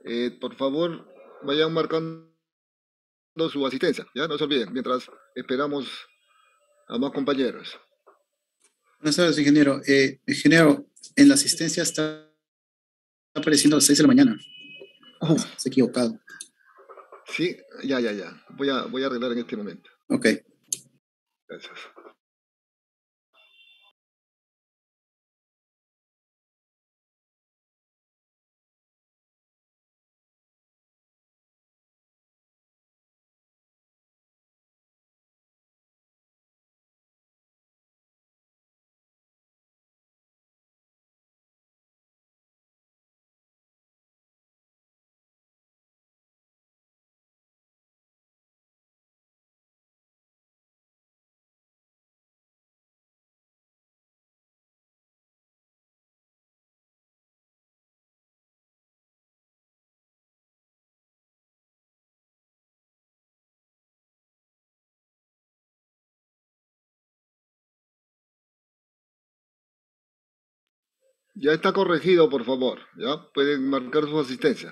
Por favor, vayan marcando su asistencia, ya no se olviden, mientras esperamos a más compañeros. Buenas tardes, ingeniero. Ingeniero, en la asistencia está apareciendo a las 6 de la mañana. Oh, se ha equivocado. Sí, ya. Voy a arreglar en este momento. Ok. Gracias. Ya está corregido, por favor. Ya pueden marcar su asistencia.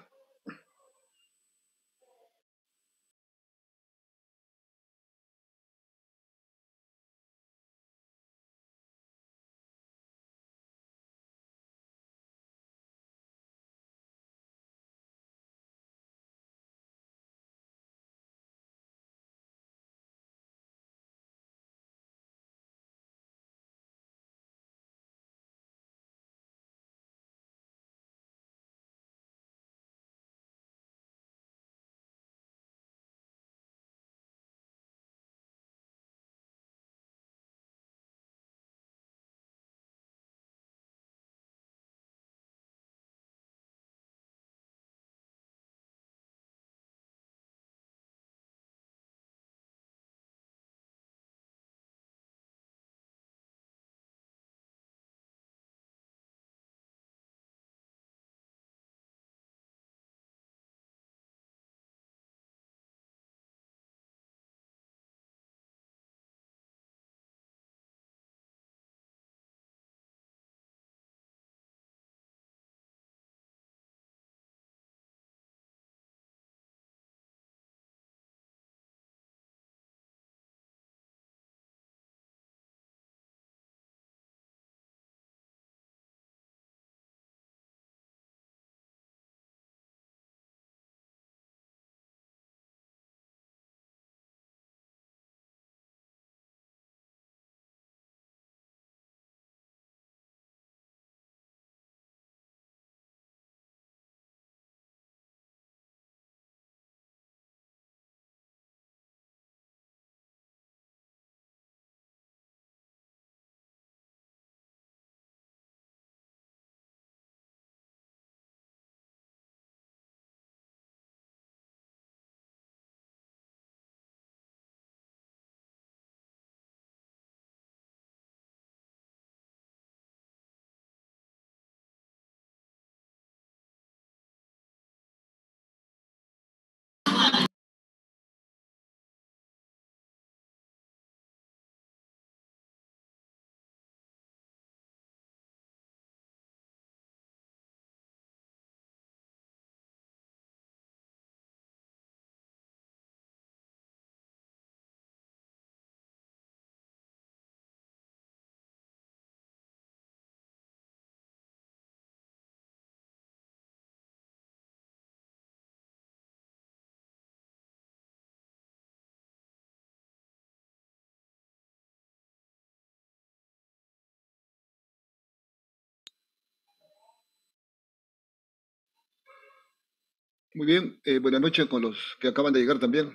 Muy bien, buenas noches con los que acaban de llegar también.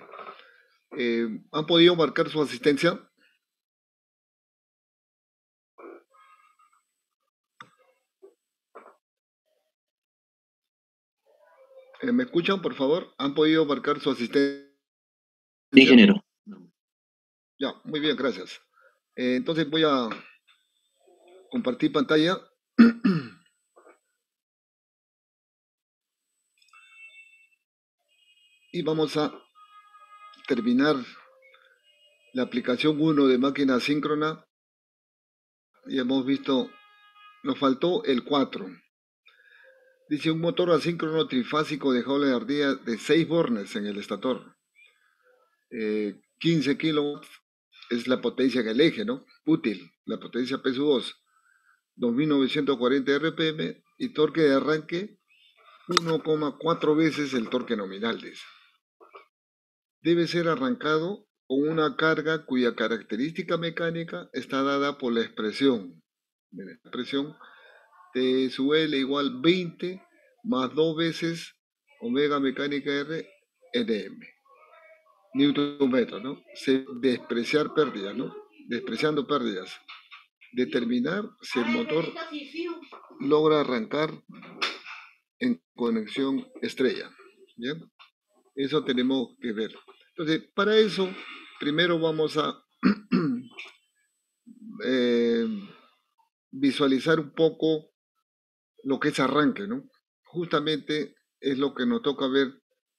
¿Han podido marcar su asistencia? ¿Me escuchan, por favor? ¿Han podido marcar su asistencia? Ingeniero. Ya, muy bien, gracias. Entonces voy a compartir pantalla. Y vamos a terminar la aplicación 1 de máquina síncrona. Y hemos visto, nos faltó el 4. Dice un motor asíncrono trifásico de jaula de ardilla de 6 bornes en el estator. 15 kilowatts es la potencia en el eje, ¿no? Útil, la potencia PSU2, 2940 RPM y torque de arranque 1,4 veces el torque nominal, dice. Debe ser arrancado con una carga cuya característica mecánica está dada por la expresión. La expresión T sub L igual 20 más 2 veces omega mecánica R Nm. Newton metro, ¿no? Despreciar pérdidas, ¿no? Despreciando pérdidas. Determinar si el motor logra arrancar en conexión estrella. ¿Bien? Eso tenemos que ver. Entonces, para eso, primero vamos a visualizar un poco lo que es arranque, ¿no? Justamente es lo que nos toca ver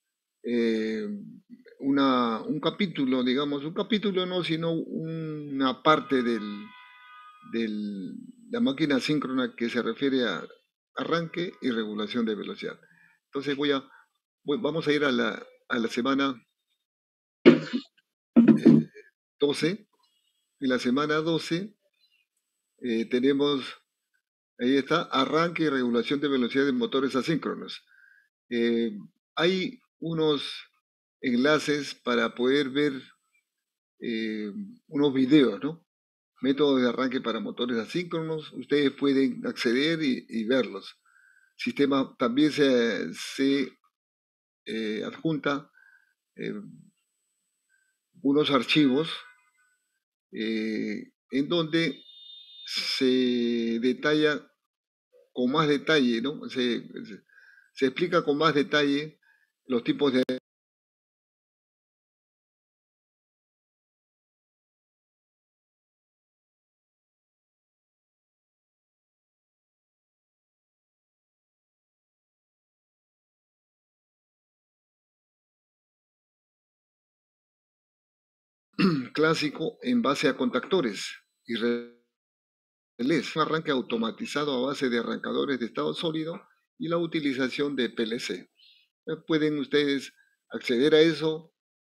un capítulo, digamos, un capítulo no, sino una parte de la máquina síncrona que se refiere a arranque y regulación de velocidad. Entonces vamos a ir a la semana 12. En la semana 12 tenemos, ahí está, arranque y regulación de velocidad de motores asíncronos. Hay unos enlaces para poder ver unos videos, ¿no? Métodos de arranque para motores asíncronos. Ustedes pueden acceder y verlos. Sistema también se adjunta unos archivos en donde se detalla con más detalle, ¿no? Se explica con más detalle los tipos de clásico en base a contactores y relés, un arranque automatizado a base de arrancadores de estado sólido y la utilización de PLC. Pueden ustedes acceder a eso,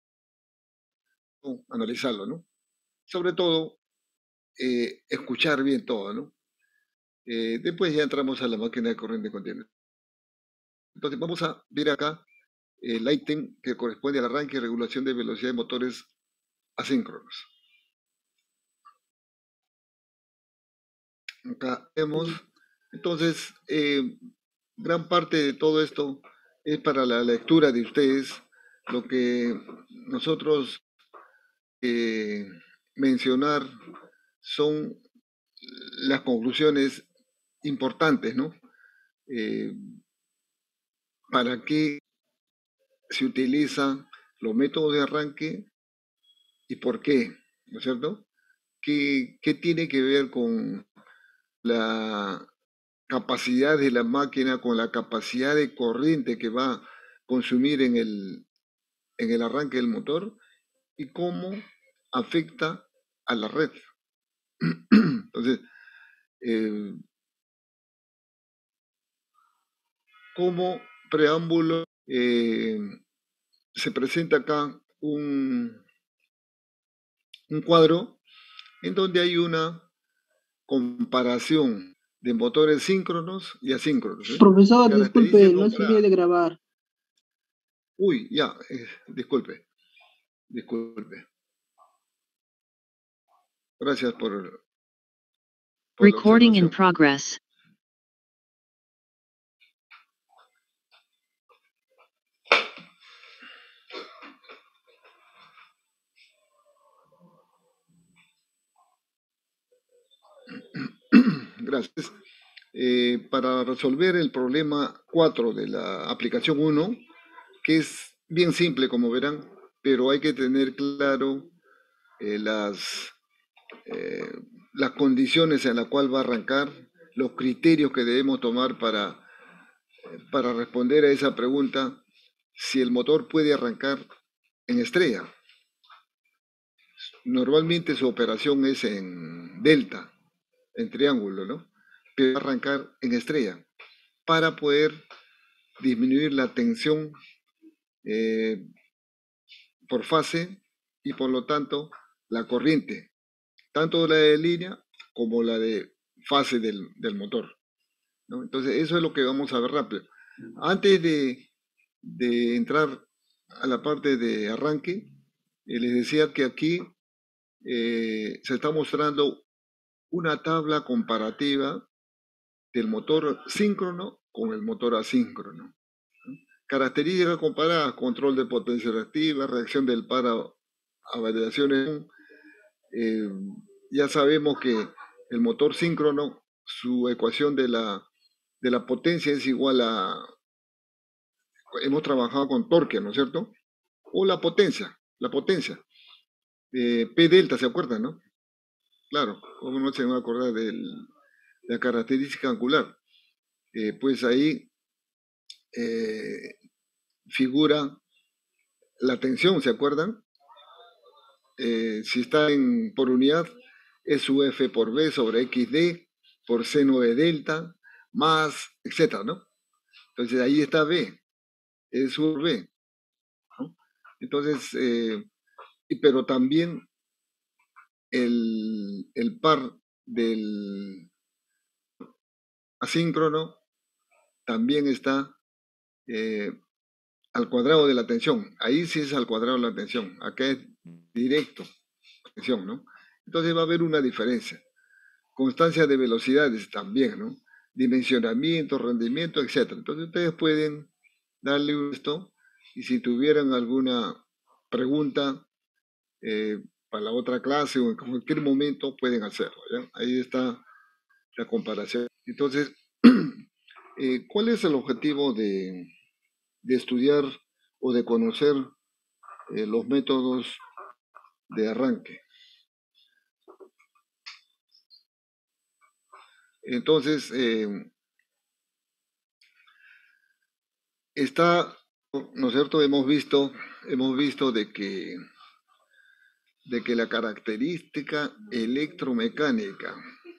analizarlo, ¿no? Sobre todo, escuchar bien todo, ¿no? Después ya entramos a la máquina de corriente continua. Entonces vamos a ver acá el ítem que corresponde al arranque y regulación de velocidad de motores asíncronos. Acá vemos, entonces, gran parte de todo esto es para la lectura de ustedes. Lo que nosotros mencionar son las conclusiones importantes, ¿no? ¿Para qué se utilizan los métodos de arranque y por qué? ¿No es cierto? ¿Qué tiene que ver con la capacidad de la máquina, con la capacidad de corriente que va a consumir en el arranque del motor y cómo afecta a la red? Entonces, como preámbulo, se presenta acá un cuadro en donde hay una comparación de motores síncronos y asíncronos. Profesor, disculpe, no se olvide de grabar. Uy, ya, disculpe. Gracias por Recording la in observación. progress. Gracias. Para resolver el problema 4 de la aplicación 1, que es bien simple, como verán, pero hay que tener claro las condiciones en las cuales va a arrancar, los criterios que debemos tomar para responder a esa pregunta, si el motor puede arrancar en estrella. Normalmente su operación es en delta, en triángulo, ¿no? Pero va a arrancar en estrella. para poder disminuir la tensión por fase y por lo tanto la corriente, tanto la de línea como la de fase del motor, ¿no? Entonces eso es lo que vamos a ver rápido. Antes de entrar a la parte de arranque, les decía que aquí se está mostrando una tabla comparativa del motor síncrono con el motor asíncrono, ¿no? Características comparadas: control de potencia reactiva, reacción del par a variaciones. Ya sabemos que el motor síncrono, su ecuación de la potencia es igual a, hemos trabajado con torque, ¿no es cierto? O la potencia, P delta, ¿se acuerdan, no? Claro, ¿cómo no se va a acordar de la característica angular? Pues ahí figura la tensión, ¿se acuerdan? Si está por unidad, es su F por B sobre XD por seno de delta, más, etcétera, ¿no? Entonces ahí está B, es su B, ¿no? Entonces, pero también el par del asíncrono también está al cuadrado de la tensión. Ahí sí es al cuadrado de la tensión. Acá es directo, tensión, ¿no? Entonces va a haber una diferencia. Constancia de velocidades también, ¿no? Dimensionamiento, rendimiento, etc. Entonces ustedes pueden darle esto y si tuvieran alguna pregunta para la otra clase o en cualquier momento pueden hacerlo, ¿ya? Ahí está la comparación. Entonces, ¿cuál es el objetivo de estudiar o de conocer los métodos de arranque? Entonces, está, ¿no es cierto? Hemos visto de que la característica electromecánica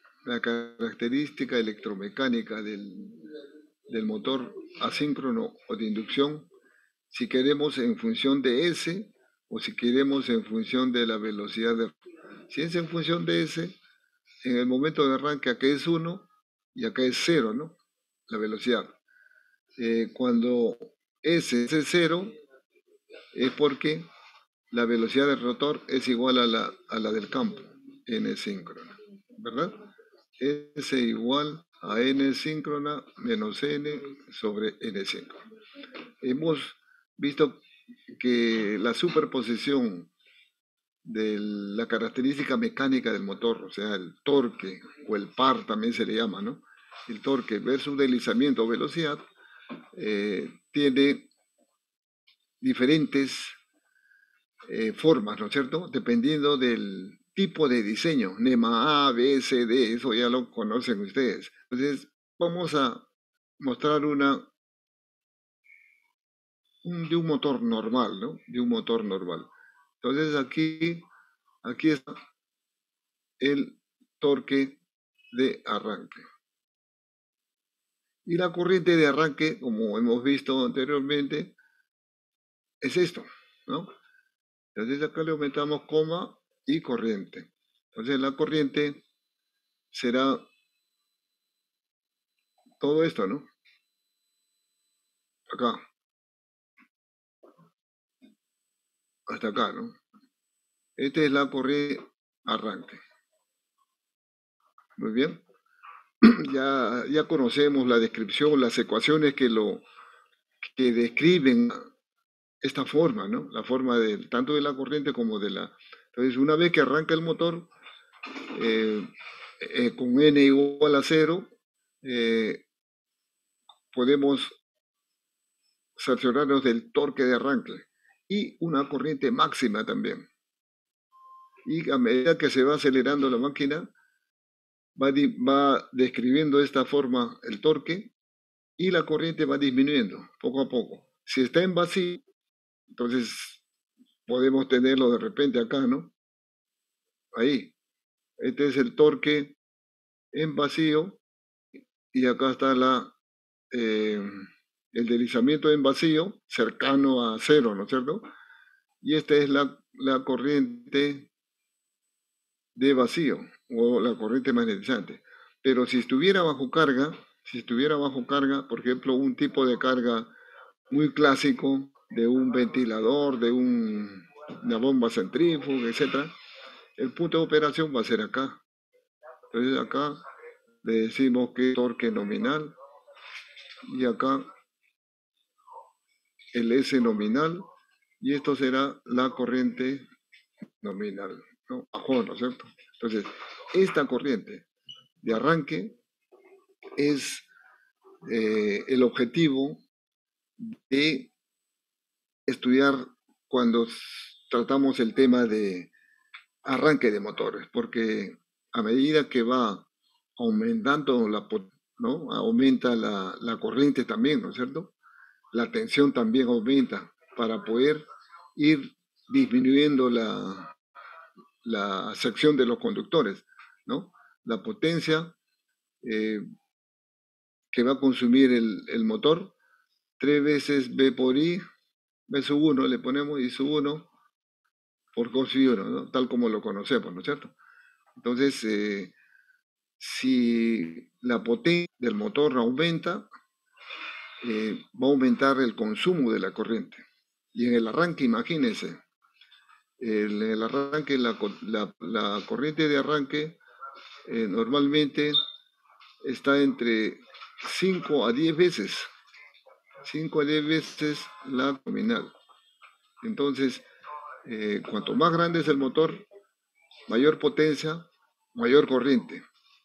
del motor asíncrono o de inducción, si queremos en función de S o si queremos en función de la velocidad de... Si es en función de S, en el momento de arranque acá es 1 y acá es 0, ¿no? La velocidad. Cuando S es 0, es porque la velocidad del rotor es igual a la del campo, n síncrona, ¿verdad? S igual a n síncrona menos n sobre n síncrona. Hemos visto que la superposición de la característica mecánica del motor, o sea, el torque o el par también se le llama, ¿no? El torque versus deslizamiento o velocidad tiene diferentes formas, ¿no es cierto? Dependiendo del tipo de diseño, NEMA A, B, C, D, eso ya lo conocen ustedes. Entonces, vamos a mostrar de un motor normal, ¿no? De un motor normal. Entonces, aquí está el torque de arranque. Y la corriente de arranque, como hemos visto anteriormente, es esto, ¿no? Entonces acá le aumentamos coma y corriente. Entonces la corriente será todo esto, ¿no? Acá, hasta acá, ¿no? Esta es la corriente arranque. Muy bien. Ya conocemos la descripción, las ecuaciones que describen esta forma, ¿no? La forma tanto de la corriente como de la... Entonces, una vez que arranca el motor, con n igual a 0, podemos cerciorarnos del torque de arranque y una corriente máxima también. Y a medida que se va acelerando la máquina, va describiendo de esta forma el torque y la corriente va disminuyendo poco a poco. Si está en vacío, entonces podemos tenerlo de repente acá, ¿no? Ahí. Este es el torque en vacío y acá está la el deslizamiento en vacío cercano a cero, ¿no es cierto? Y esta es la corriente de vacío o la corriente magnetizante. Pero si estuviera bajo carga, por ejemplo, un tipo de carga muy clásico de un ventilador, de una bomba centrífuga, etcétera, el punto de operación va a ser acá. Entonces acá le decimos que es torque nominal y acá el S nominal y esto será la corriente nominal, ¿no? Bajo, ¿no es cierto? Entonces, esta corriente de arranque es el objetivo de estudiar cuando tratamos el tema de arranque de motores, porque a medida que va aumentando ¿no? Aumenta la corriente también, ¿no es cierto? La tensión también aumenta para poder ir disminuyendo la sección de los conductores, ¿no? La potencia que va a consumir el motor, 3 veces B por I, B sub 1 le ponemos I sub 1 por cos phi 1, ¿no? Tal como lo conocemos, ¿no es cierto? Entonces, si la potencia del motor aumenta, va a aumentar el consumo de la corriente. Y en el arranque, imagínense, en el arranque, la corriente de arranque normalmente está entre 5 a 10 veces, 5 a 10 veces la nominal. Entonces, cuanto más grande es el motor, mayor potencia, mayor corriente.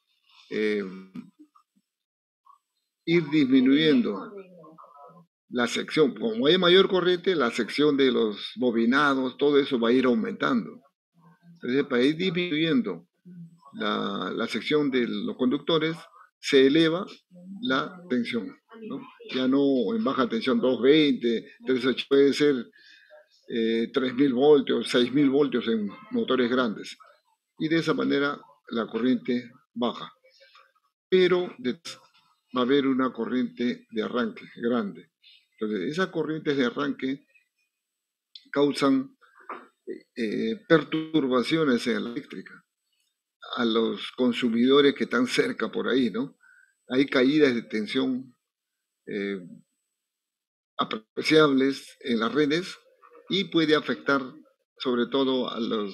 Ir disminuyendo la sección, como hay mayor corriente, la sección de los bobinados, todo eso va a ir aumentando. Entonces, para ir disminuyendo la sección de los conductores, se eleva la tensión, ¿no? Ya no en baja tensión 220, 38, puede ser 3000 voltios, 6000 voltios en motores grandes. Y de esa manera la corriente baja. Pero va a haber una corriente de arranque grande. Entonces, esas corrientes de arranque causan perturbaciones en la eléctrica a los consumidores que están cerca por ahí, ¿no? Hay caídas de tensión eh, apreciables en las redes y puede afectar sobre todo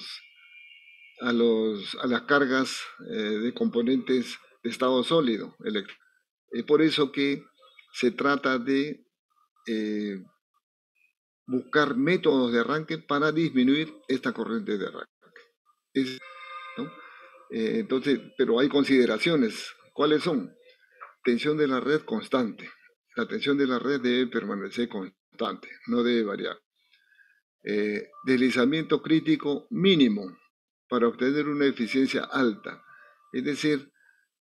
a las cargas de componentes de estado sólido eléctrico. Es por eso que se trata de buscar métodos de arranque para disminuir esta corriente de arranque. ¿No? Entonces, pero hay consideraciones. ¿Cuáles son? Tensión de la red constante. La tensión de la red debe permanecer constante, no debe variar. Deslizamiento crítico mínimo para obtener una eficiencia alta. Es decir,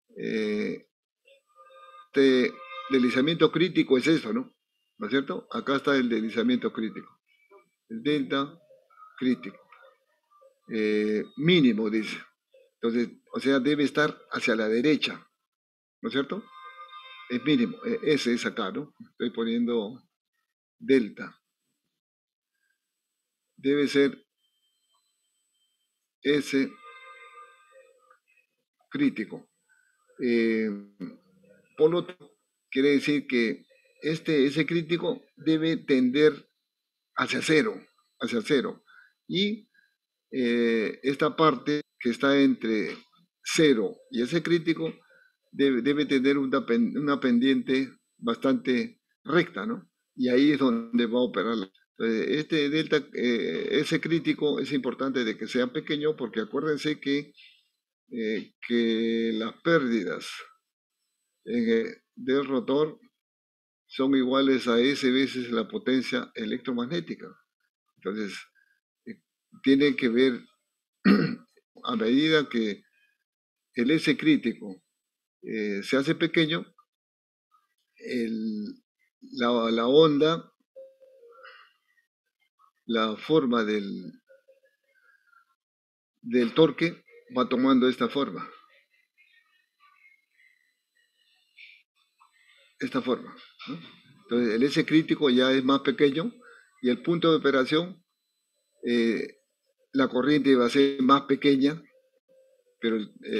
este deslizamiento crítico es eso, ¿no? ¿No es cierto? Acá está el deslizamiento crítico. El delta crítico. Mínimo, dice. Entonces, o sea, debe estar hacia la derecha, ¿no es cierto? Es mínimo. Ese es acá, ¿no? Estoy poniendo delta. Debe ser ese crítico. Por lo tanto, quiere decir que ese crítico debe tender hacia cero. Y esta parte que está entre cero y ese crítico debe tener una pendiente bastante recta, ¿no? Y ahí es donde va a operar. Este delta, ese crítico es importante de que sea pequeño porque acuérdense que las pérdidas del rotor son iguales a S veces la potencia electromagnética. Entonces, tiene que ver a medida que el S crítico se hace pequeño, la onda, la forma del torque va tomando esta forma. Esta forma. ¿no? Entonces, el S crítico ya es más pequeño y el punto de operación, la corriente va a ser más pequeña, pero,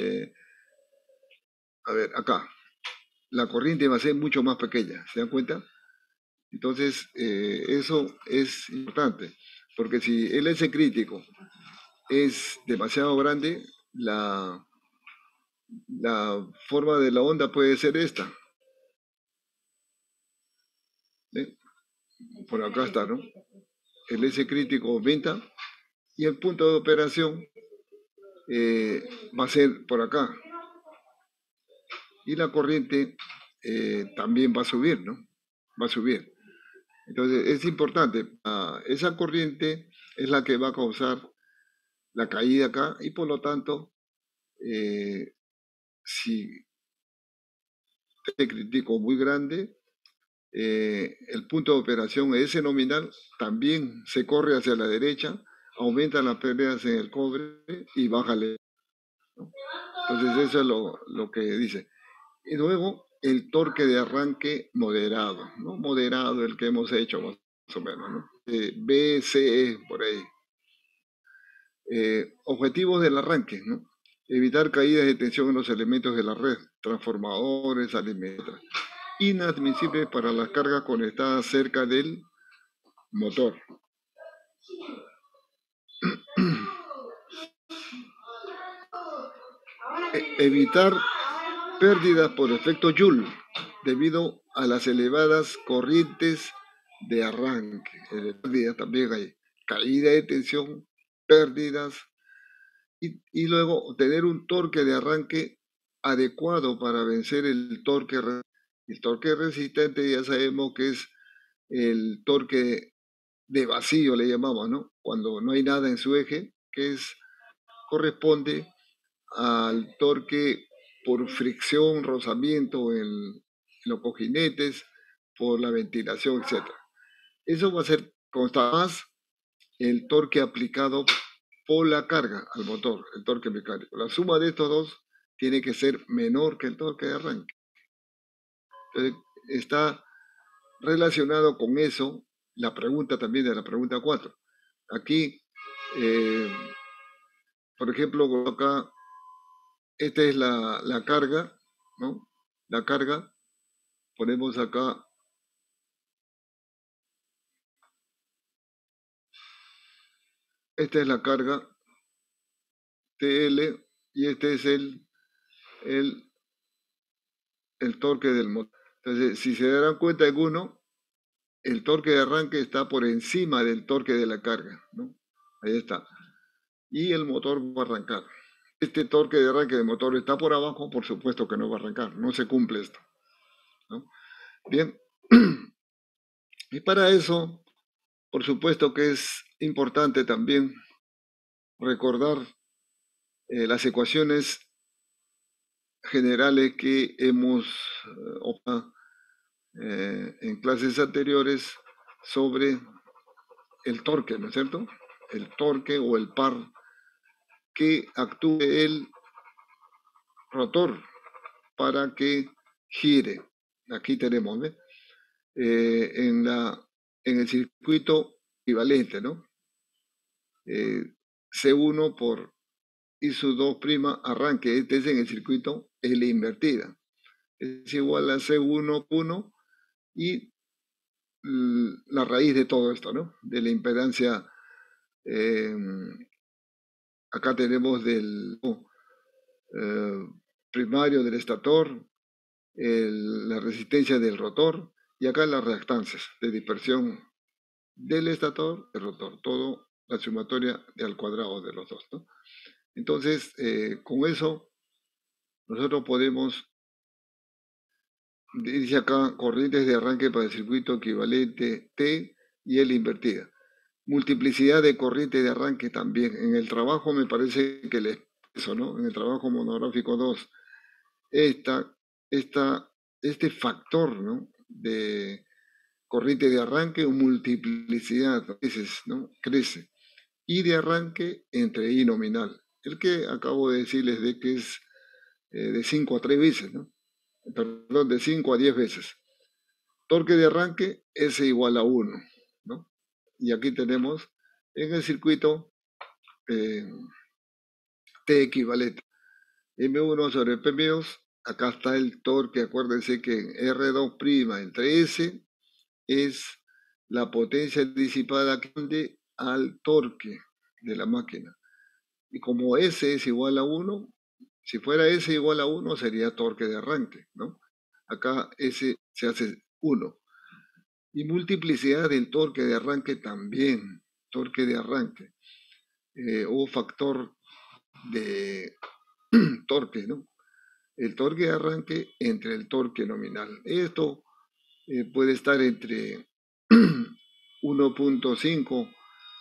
a ver, acá, la corriente va a ser mucho más pequeña, ¿se dan cuenta? Entonces, eso es importante, porque si el S crítico es demasiado grande, la forma de la onda puede ser esta. ¿Ve? Por acá está, ¿no? El S crítico aumenta y el punto de operación va a ser por acá. Y la corriente también va a subir, ¿no? Va a subir. Entonces es importante, esa corriente es la que va a causar la caída acá y por lo tanto, si te critico muy grande, el punto de operación S nominal también se corre hacia la derecha, aumentan las pérdidas en el cobre y bájale, ¿no? Entonces eso es lo que dice. Y luego el torque de arranque moderado, ¿no? Moderado el que hemos hecho más o menos, ¿no? BCE por ahí. Objetivos del arranque, ¿no? Evitar caídas de tensión en los elementos de la red, transformadores, alimentos. Inadmisible para las cargas conectadas cerca del motor. Evitar pérdidas por efecto Joule debido a las elevadas corrientes de arranque. Pérdidas también hay caída de tensión, pérdidas y luego tener un torque de arranque adecuado para vencer el torque. El torque resistente ya sabemos que es el torque de vacío, le llamamos, ¿no? Cuando no hay nada en su eje, corresponde al torque por fricción, rozamiento en los cojinetes, por la ventilación, etc. Eso va a ser constar más el torque aplicado por la carga al motor, el torque mecánico. La suma de estos dos tiene que ser menor que el torque de arranque. Entonces, está relacionado con eso la pregunta también de la pregunta 4. Aquí, por ejemplo, acá, esta es la carga, ¿no? La carga, ponemos acá, esta es la carga TL y este es el, el torque del motor. Entonces, si se darán cuenta alguno, el torque de arranque está por encima del torque de la carga, ¿no? Ahí está. Y el motor va a arrancar. Este torque de arranque del motor está por abajo, por supuesto que no va a arrancar, no se cumple esto, ¿no? Bien, y para eso, por supuesto que es importante también recordar las ecuaciones generales que hemos en clases anteriores sobre el torque, ¿no es cierto? El torque o el par que actúe el rotor para que gire. Aquí tenemos, ¿ve? En el circuito equivalente, ¿no? C1 por I sub 2' arranque, este es en el circuito L invertida. Es igual a C1 y la raíz de todo esto, ¿no? De la impedancia, acá tenemos del primario del estator, la resistencia del rotor y acá las reactancias de dispersión del estator, del rotor, todo la sumatoria de al cuadrado de los dos, ¿no? Entonces, con eso, nosotros podemos, dice acá, corrientes de arranque para el circuito equivalente T y L invertida. Multiplicidad de corrientes de arranque también. En el trabajo me parece que eso, ¿no? En el trabajo monográfico 2, este factor, ¿no? De corriente de arranque o multiplicidad, a veces, ¿no? Crece. Y de arranque entre I nominal. El que acabo de decirles de que es de 5 a 3 veces, ¿no? Perdón, de 5 a 10 veces. torque de arranque, S igual a 1, ¿no? Y aquí tenemos en el circuito T equivalente. M1 sobre P2, acá está el torque, acuérdense que en R2' entre S es la potencia disipada al torque de la máquina. Y como S es igual a 1, si fuera S igual a 1 sería torque de arranque, ¿no? Acá S se hace 1. Y multiplicidad del torque de arranque también, torque de arranque, o factor de torque, ¿no? El torque de arranque entre el torque nominal. Esto puede estar entre 1.5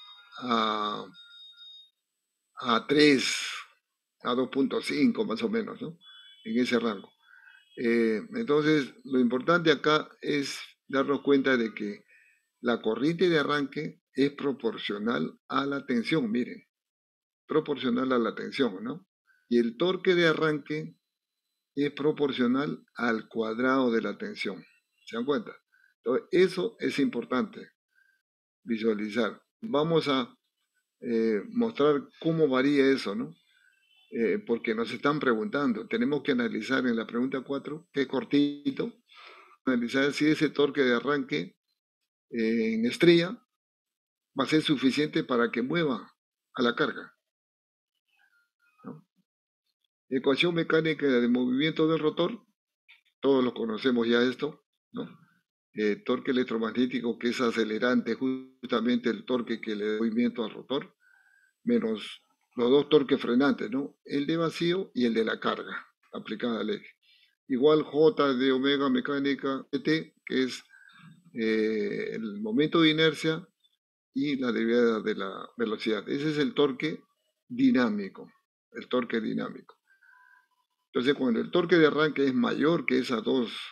a 3, a 2.5 más o menos, ¿no? En ese rango. Entonces, lo importante acá es darnos cuenta de que la corriente de arranque es proporcional a la tensión, miren, proporcional a la tensión, ¿no? Y el torque de arranque es proporcional al cuadrado de la tensión. ¿Se dan cuenta? Entonces, eso es importante visualizar. Vamos a mostrar cómo varía eso, ¿no? Porque nos están preguntando. Tenemos que analizar en la pregunta 4, que es cortito, analizar si ese torque de arranque en estrella va a ser suficiente para que mueva a la carga, ¿no? Ecuación mecánica de movimiento del rotor, todos lo conocemos ya esto, ¿no? Torque electromagnético, que es acelerante, justamente el torque que le da movimiento al rotor, menos los dos torques frenantes, ¿no? El de vacío y el de la carga aplicada al eje. Igual J de omega mecánica T, que es el momento de inercia y la derivada de la velocidad. Ese es el torque dinámico, el torque dinámico. Entonces, cuando el torque de arranque es mayor que esos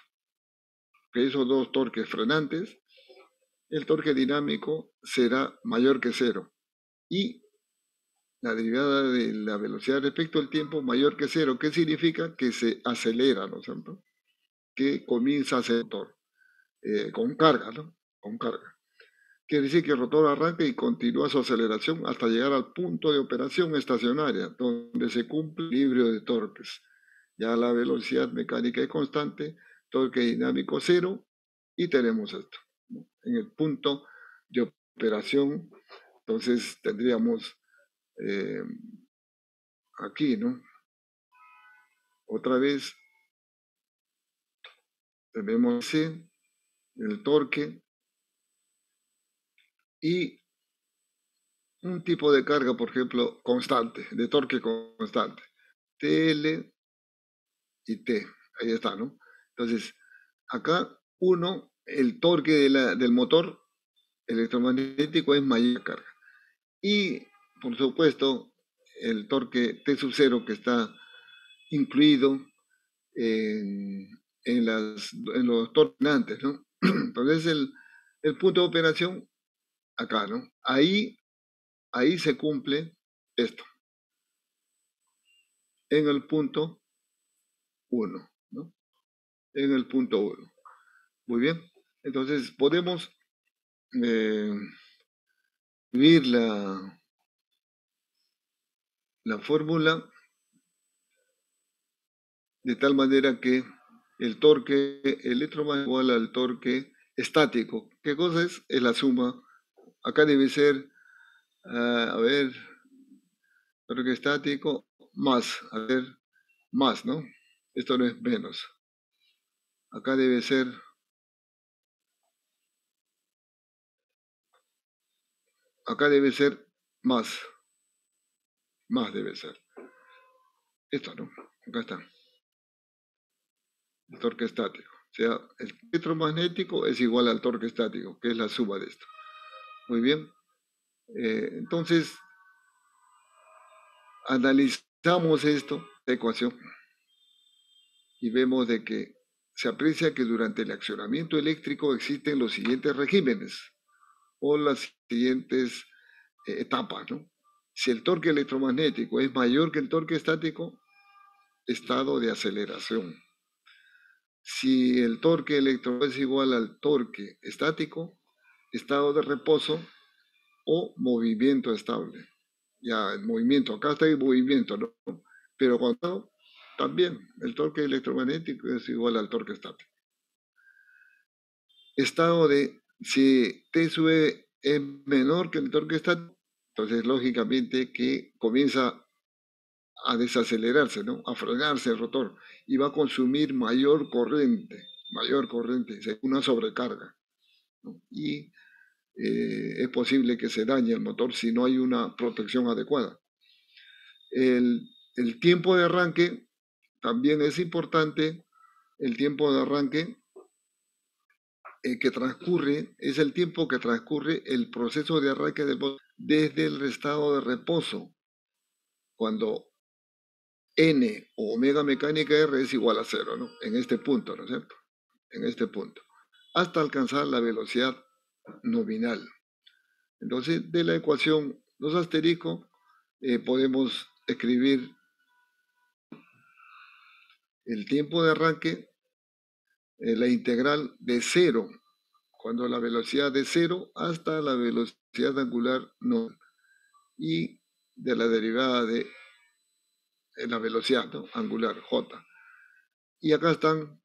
dos torques frenantes, el torque dinámico será mayor que 0. Y la derivada de la velocidad respecto al tiempo mayor que 0. ¿Qué significa? Que se acelera, ¿no es cierto? Que comienza a ser motor, con carga, ¿no? Con carga. Quiere decir que el rotor arranca y continúa su aceleración hasta llegar al punto de operación estacionaria, donde se cumple el equilibrio de torques. Ya la velocidad mecánica es constante, torque dinámico 0, y tenemos esto, ¿no? En el punto de operación, entonces tendríamos aquí, ¿no? Otra vez tenemos el torque y un tipo de carga, por ejemplo, constante, de torque constante. TL y T, ahí está, ¿no? Entonces, acá el torque del motor electromagnético es mayor carga. Y, por supuesto, el torque T sub 0 que está incluido en los tornantes, ¿no? Entonces, el punto de operación, acá, ¿no? Ahí se cumple esto, en el punto 1, ¿no? En el punto 1. Muy bien. Entonces, podemos escribir la fórmula de tal manera que el torque electromagnético igual al torque estático. ¿Qué cosa es? Es la suma. Acá debe ser, a ver, torque estático más, a ver, más, ¿no? Esto no es menos. Acá debe ser más. Más debe ser. Esto, ¿no? Acá está. El torque estático. O sea, el electromagnético es igual al torque estático, que es la suma de esto. Muy bien. Entonces, analizamos esta ecuación y vemos de que se aprecia que durante el accionamiento eléctrico existen los siguientes regímenes o las siguientes etapas, ¿no? Si el torque electromagnético es mayor que el torque estático, estado de aceleración. si el torque eléctrico es igual al torque estático, estado de reposo o movimiento estable. Ya, el movimiento, acá está el movimiento, ¿no? Pero cuando también el torque electromagnético es igual al torque estático. Estado de, si T sube es menor que el torque estático, entonces lógicamente que comienza a desacelerarse, ¿no? A frenarse el rotor y va a consumir mayor corriente, una sobrecarga, ¿no? Y es posible que se dañe el motor si no hay una protección adecuada. El tiempo de arranque también es importante. El tiempo de arranque que transcurre es el tiempo que transcurre el proceso de arranque del motor desde el estado de reposo, cuando N o omega mecánica R es igual a cero, ¿no? En este punto, ¿no es cierto? En este punto, hasta alcanzar la velocidad nominal. Entonces, de la ecuación, los asteriscos, podemos escribir el tiempo de arranque, la integral de cero, cuando la velocidad de cero hasta la velocidad angular no, y de la derivada de la velocidad, ¿no?, angular, J. Y acá están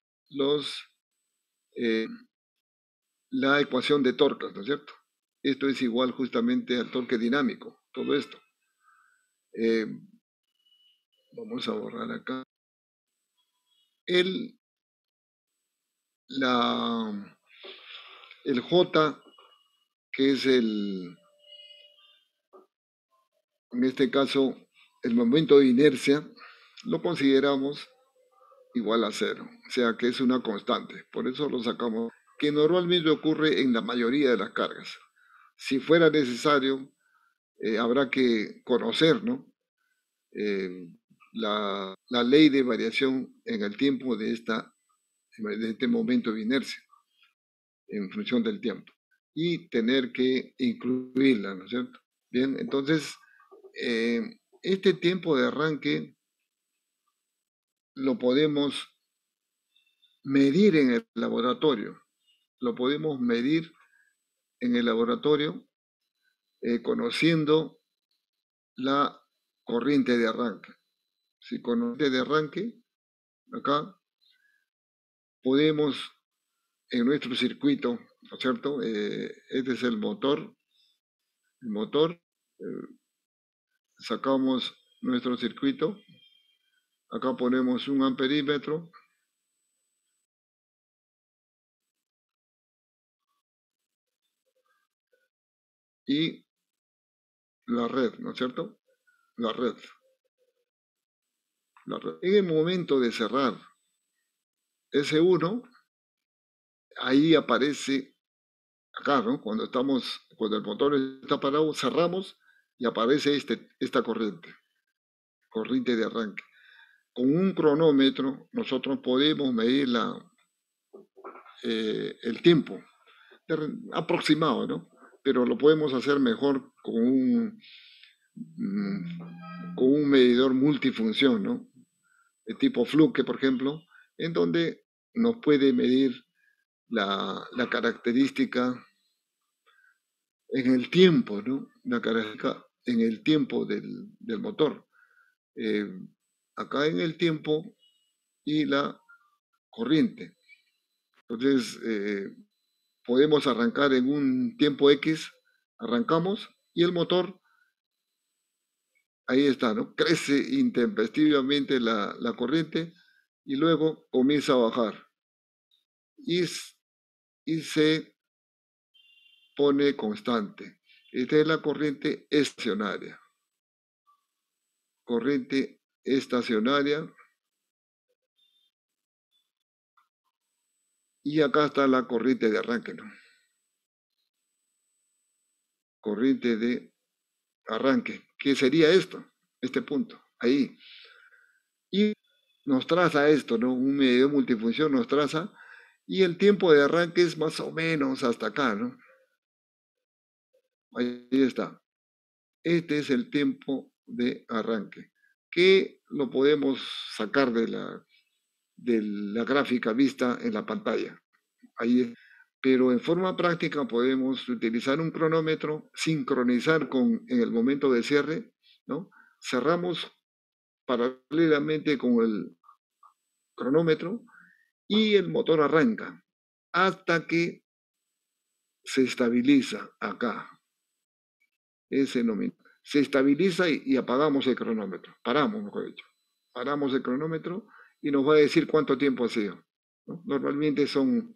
la ecuación de torques, ¿no es cierto? Esto es igual justamente al torque dinámico, todo esto. Vamos a borrar acá. El J, que es en este caso, el momento de inercia, lo consideramos igual a cero, o sea que es una constante, por eso lo sacamos, que normalmente ocurre en la mayoría de las cargas. Si fuera necesario, habrá que conocer, ¿no?, la ley de variación en el tiempo de este momento de inercia, en función del tiempo, y tener que incluirla, ¿no es cierto? Bien, entonces, este tiempo de arranque lo podemos medir en el laboratorio, conociendo la corriente de arranque. Si corriente de arranque, acá podemos en nuestro circuito, ¿no es cierto? Este es el motor. Sacamos nuestro circuito. Acá ponemos un amperímetro. Y la red, ¿no es cierto? La red. En el momento de cerrar S1, ahí aparece, acá, ¿no?, cuando el motor está parado, cerramos y aparece esta corriente de arranque. Con un cronómetro nosotros podemos medir el tiempo aproximado, ¿no? Pero lo podemos hacer mejor con un medidor multifunción, ¿no?, de tipo Fluke, por ejemplo, en donde nos puede medir la característica en el tiempo, ¿no?, la característica en el tiempo del motor. Acá en el tiempo y la corriente. Entonces, podemos arrancar en un tiempo X, arrancamos y el motor, ahí está, ¿no?, crece intempestivamente la corriente y luego comienza a bajar y se pone constante. Esta es la corriente estacionaria. Corriente estacionaria. Y acá está la corriente de arranque, ¿no? Corriente de arranque. ¿Qué sería esto? Este punto, ahí. Y nos traza esto, ¿no? Un medidor multifunción nos traza. Y el tiempo de arranque es más o menos hasta acá, ¿no? Ahí está. Este es el tiempo de arranque, que lo podemos sacar de de la gráfica vista en la pantalla. Pero en forma práctica podemos utilizar un cronómetro, sincronizar en el momento de cierre, ¿no? Cerramos paralelamente con el cronómetro y el motor arranca hasta que se estabiliza acá. Ese nominal. Se estabiliza y apagamos el cronómetro. Paramos, mejor dicho. Paramos el cronómetro y nos va a decir cuánto tiempo ha sido, ¿no? Normalmente son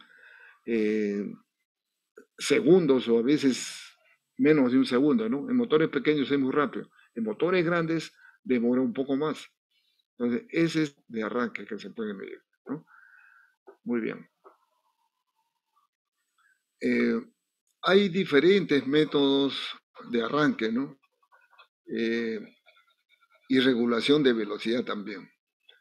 segundos o a veces menos de un segundo, ¿no? En motores pequeños es muy rápido. En motores grandes demora un poco más. Entonces, ese es de arranque que se puede medir, ¿no? Muy bien. Hay diferentes métodos de arranque, ¿no? Y regulación de velocidad también.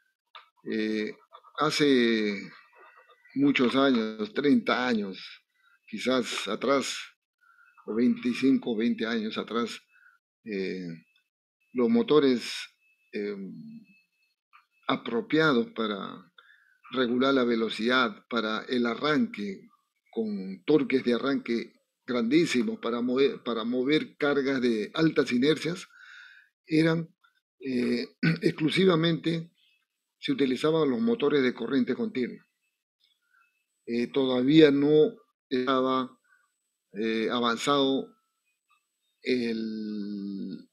Hace muchos años, 30 años, quizás atrás, o 25, 20 años atrás, los motores apropiados para regular la velocidad, para el arranque, con torques de arranque grandísimos para mover cargas de altas inercias, eran exclusivamente, se utilizaban los motores de corriente continua. Todavía no estaba avanzado el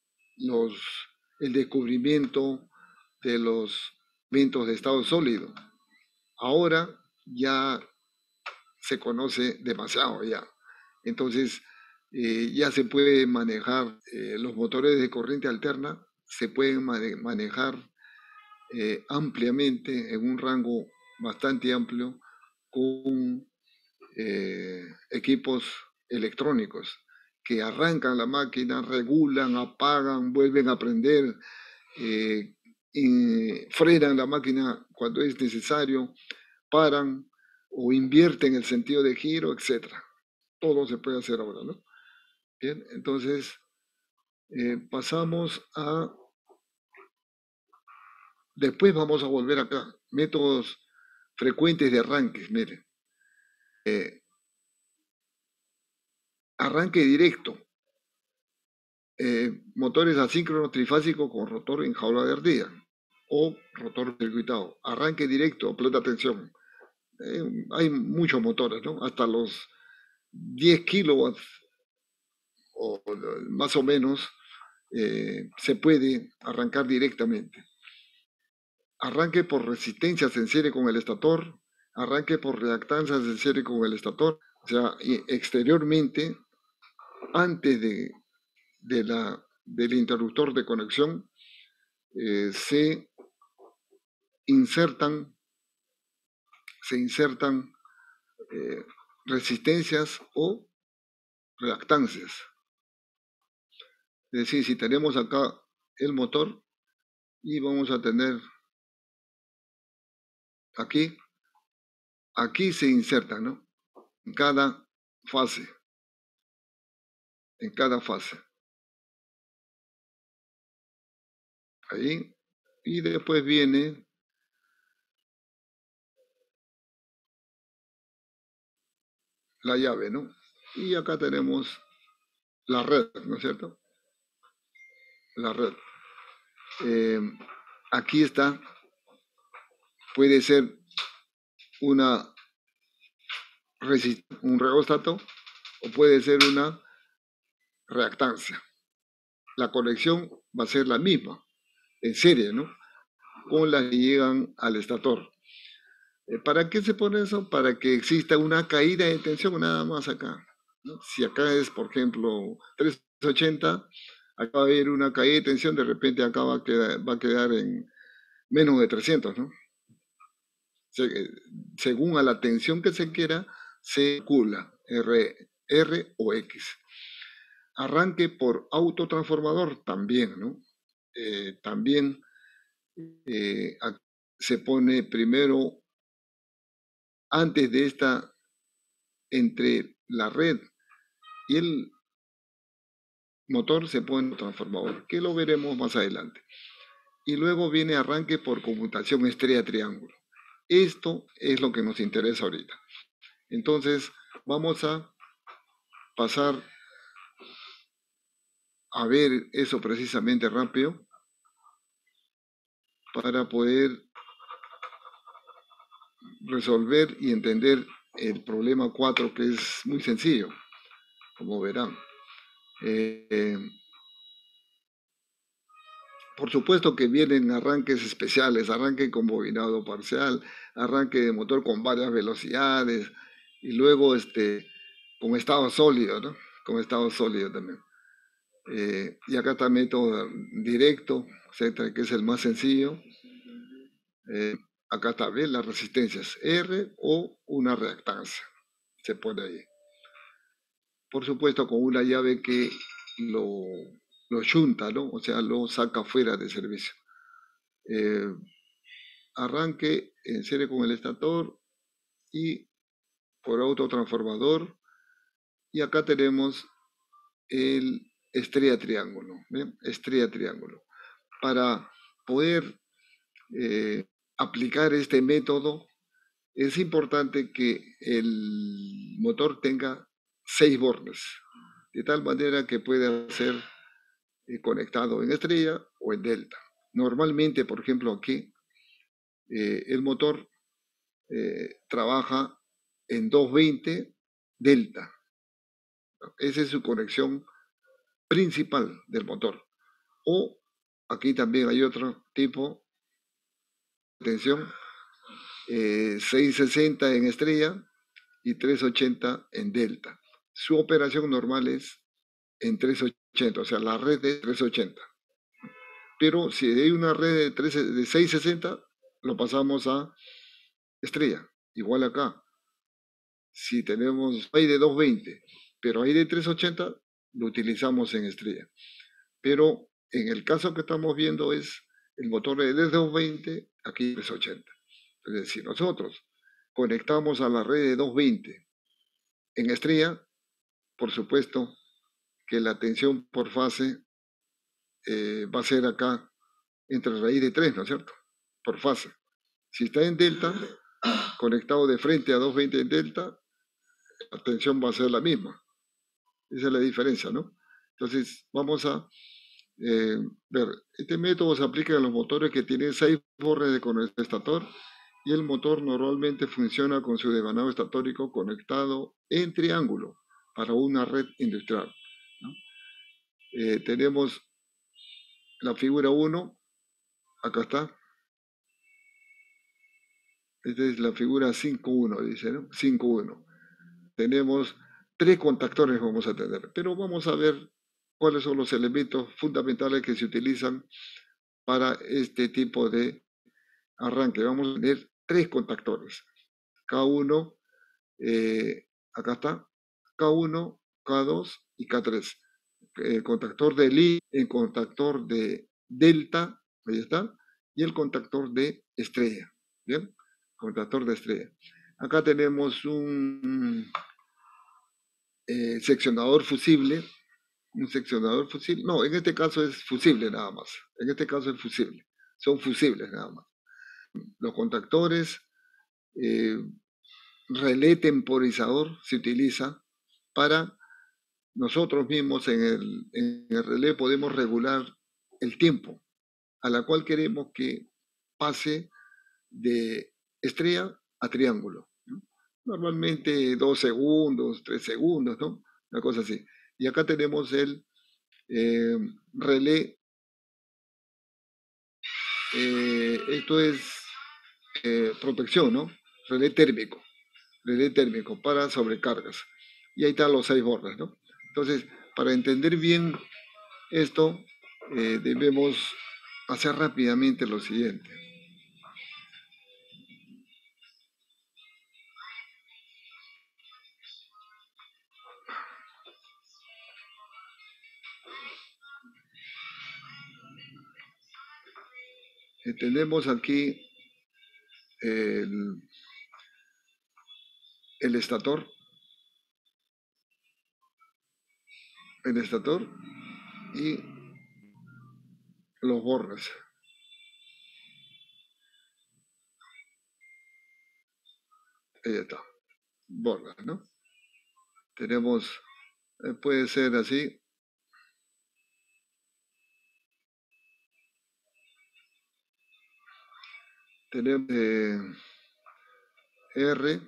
descubrimiento de los vientos de estado sólido. Ahora ya se conoce demasiado ya. Entonces ya se puede manejar los motores de corriente alterna, se pueden manejar ampliamente en un rango bastante amplio con equipos electrónicos que arrancan la máquina, regulan, apagan, vuelven a prender, frenan la máquina cuando es necesario, paran o invierten el sentido de giro, etc. Todo se puede hacer ahora, ¿no? Bien, entonces pasamos a... Después vamos a volver acá. Métodos frecuentes de arranques, miren. Arranque directo. Motores asíncronos trifásicos con rotor en jaula de ardilla o rotor circuitado. Arranque directo, plata tensión. Hay muchos motores, ¿no? Hasta los 10 kilowatts o más o menos se puede arrancar directamente. Arranque por resistencias en serie con el estator, arranque por reactancias en serie con el estator, o sea, exteriormente, antes del interruptor de conexión, se insertan resistencias o reactancias. Es decir, si tenemos acá el motor y vamos a tener aquí se insertan, ¿no? En cada fase. Ahí. Y después viene la llave, ¿no? Y acá tenemos la red, ¿no es cierto? La red. Aquí está. Puede ser un rheostato o puede ser una reactancia. La conexión va a ser la misma, en serie, ¿no? Con las que llegan al estator. ¿Para qué se pone eso? Para que exista una caída de tensión nada más acá, ¿no? Si acá es, por ejemplo, 380, acá va a haber una caída de tensión, de repente acá va a quedar en menos de 300, ¿no? Según a la tensión que se quiera, se calcula R o X. Arranque por autotransformador también, ¿no? También se pone primero, antes de esta, entre la red y el motor se pone un transformador, que lo veremos más adelante. Y luego viene arranque por conmutación estrella-triángulo. Esto es lo que nos interesa ahorita. Entonces, vamos a pasar a ver eso precisamente rápido para poder resolver y entender el problema 4, que es muy sencillo, como verán. Por supuesto que vienen arranques especiales, arranque con bobinado parcial, arranque de motor con varias velocidades y luego con estado sólido, ¿no? Con estado sólido también. Y acá está método directo, etcétera, que es el más sencillo. Acá está, ¿ven? Las resistencias R o una reactancia, se pone ahí. Por supuesto con una llave que lo shunta, ¿no? O sea, lo saca fuera de servicio. Arranque en serie con el estator y por autotransformador. Y acá tenemos el estrella triángulo, ¿ven? Estrella triángulo. Para poder aplicar este método, es importante que el motor tenga 6 bornes, de tal manera que pueda ser conectado en estrella o en delta. Normalmente, por ejemplo, aquí el motor trabaja en 220 delta. Esa es su conexión principal del motor. O aquí también hay otro tipo de tensión, 660 en estrella y 380 en delta. Su operación normal es en 380, o sea, la red de 380. Pero si hay una red de 660, lo pasamos a estrella. Igual acá. Si tenemos, hay de 220, pero hay de 380, lo utilizamos en estrella. Pero en el caso que estamos viendo es el motor de 220, aquí 380. Es decir, nosotros conectamos a la red de 220 en estrella, por supuesto que la tensión por fase va a ser acá entre raíz de 3, ¿no es cierto? Por fase. Si está en delta, conectado de frente a 220 en delta, la tensión va a ser la misma. Esa es la diferencia, ¿no? Entonces, vamos a ver, este método se aplica a los motores que tienen 6 bornes de conector y el motor normalmente funciona con su devanado estatórico conectado en triángulo para una red industrial, ¿no? Tenemos la figura 1, acá está. Esta es la figura 5.1, dice, ¿no? 5.1. Tenemos 3 contactores, vamos a tener, pero vamos a ver cuáles son los elementos fundamentales que se utilizan para este tipo de arranque. Vamos a tener 3 contactores. K1, acá está, K1, K2 y K3. Contactor de Li, el contactor de delta, ahí está, y el contactor de estrella. ¿Bien? Contactor de estrella. Acá tenemos un seccionador fusible. Un seccionador fusible. No, en este caso es fusible nada más. En este caso es fusible. Son fusibles nada más. Los contactores, relé temporizador se utiliza para nosotros mismos en el relé podemos regular el tiempo a la cual queremos que pase de estrella a triángulo, ¿no? Normalmente 2 segundos, 3 segundos, ¿no? Una cosa así. Y acá tenemos el eh, relé, esto es protección, ¿no? Relé térmico para sobrecargas. Y ahí están los 6 bordes, ¿no? Entonces, para entender bien esto, debemos hacer rápidamente lo siguiente. Tenemos aquí el, el estator, y los bordes. Ahí está, borra, ¿no? Tenemos, puede ser así. Tenemos R,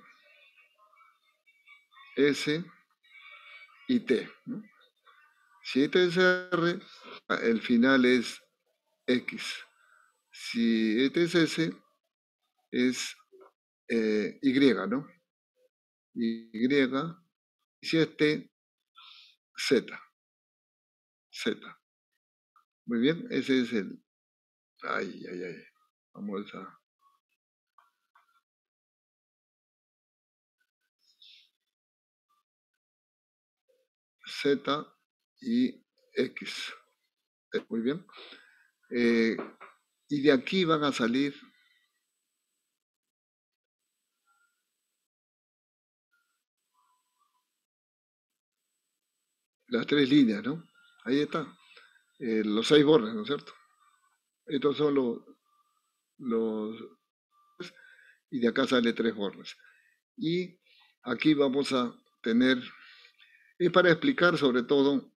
S y T, ¿no? Si este es R, el final es X. Si este es S, es Y, ¿no? Y, y si es T, Z. Z. Muy bien, ese es el... Ay, ay, ay. Vamos a... Z y X. Muy bien. Y de aquí van a salir las tres líneas, ¿no? Ahí está. Los 6 bordes, ¿no es cierto? Estos son los... Y de acá sale 3 bordes. Y aquí vamos a tener... Es para explicar sobre todo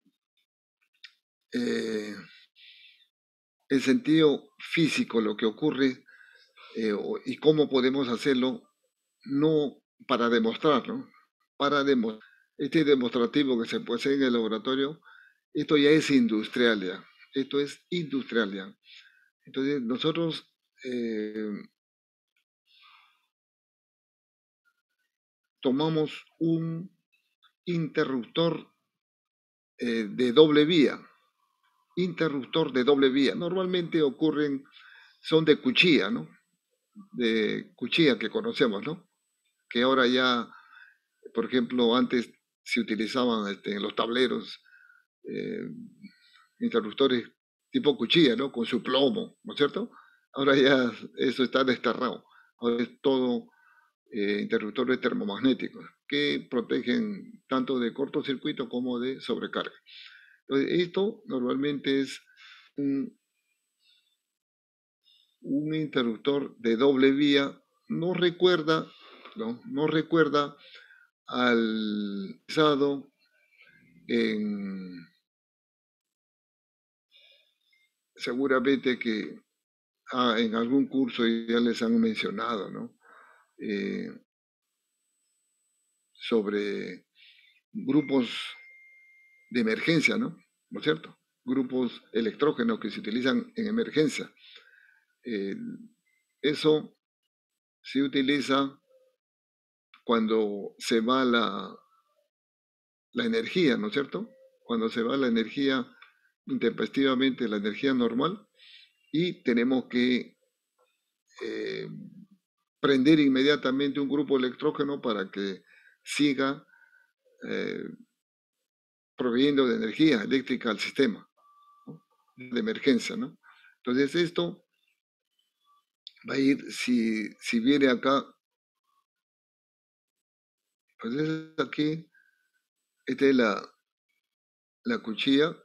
el sentido físico, lo que ocurre y cómo podemos hacerlo, no para demostrar, ¿no? Para demostrar. Este demostrativo que se puede hacer en el laboratorio, esto ya es industrial ya. Esto es industrial ya. Entonces nosotros tomamos un interruptor de doble vía. Interruptor de doble vía. Normalmente ocurren, son de cuchilla, ¿no? De cuchilla que conocemos, ¿no? Que ahora ya, por ejemplo, antes se utilizaban en los tableros eh, interruptores tipo cuchilla, ¿no? Con su plomo, ¿no es cierto? Ahora ya eso está desterrado. Ahora es todo interruptores termomagnéticos que protegen tanto de cortocircuito como de sobrecarga. Entonces, esto normalmente es un, un interruptor de doble vía, no recuerda, no recuerda al usado en seguramente que en algún curso ya les han mencionado, ¿no? Eh, sobre grupos de emergencia, ¿no? ¿No es cierto? Grupos electrógenos que se utilizan en emergencia. Eh, eso se utiliza cuando se va la energía, ¿no es cierto? Cuando se va la energía intempestivamente, la energía normal, y tenemos que eh, prender inmediatamente un grupo electrógeno para que siga eh, proveyendo de energía eléctrica al sistema, ¿no? De emergencia, ¿no? Entonces esto va a ir, si viene acá, pues es aquí, esta es la cuchilla,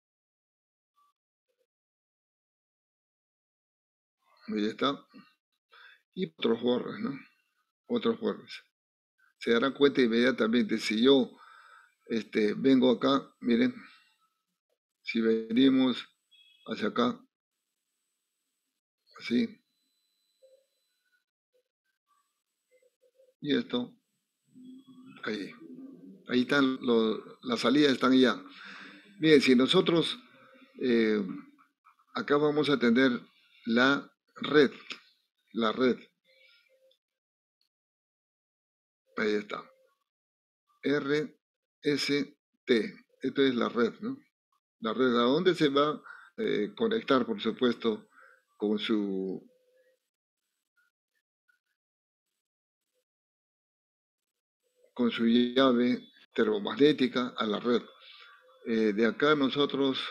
ahí está, y otros bordes, ¿no? Otros bordes. Se darán cuenta inmediatamente, si yo vengo acá, miren, si venimos hacia acá, así, y esto, ahí. Ahí están, las salidas están allá. Miren, si nosotros eh, acá vamos a tener la red, la red, ahí está, R, S, T, esto es la red, ¿no? La red, ¿a dónde se va a conectar, por supuesto, con con su llave termomagnética a la red? De acá nosotros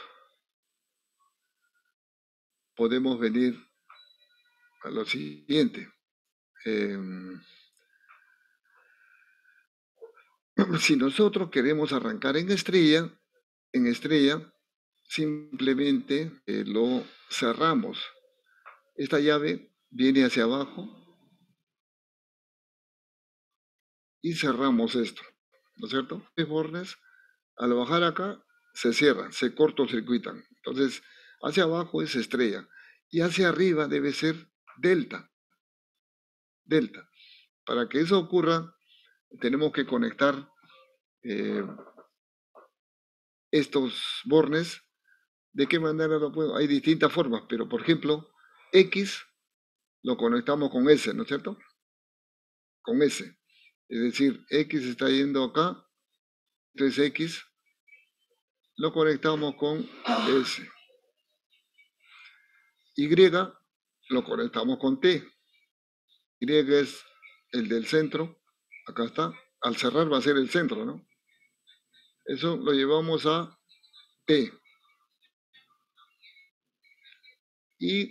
podemos venir a lo siguiente. Si nosotros queremos arrancar en estrella simplemente lo cerramos. Esta llave viene hacia abajo y cerramos esto, ¿no es cierto? Tres bornes, al bajar acá, se cierran, se cortocircuitan. Entonces, hacia abajo es estrella y hacia arriba debe ser delta, delta. Para que eso ocurra, tenemos que conectar eh, estos bornes. ¿De qué manera lo puedo? Hay distintas formas, pero por ejemplo, X lo conectamos con S, ¿no es cierto? Con S. Es decir, X está yendo acá, esto es X, lo conectamos con S. Y lo conectamos con T. Y es el del centro, acá está. Al cerrar va a ser el centro, ¿no? Eso lo llevamos a T. Y,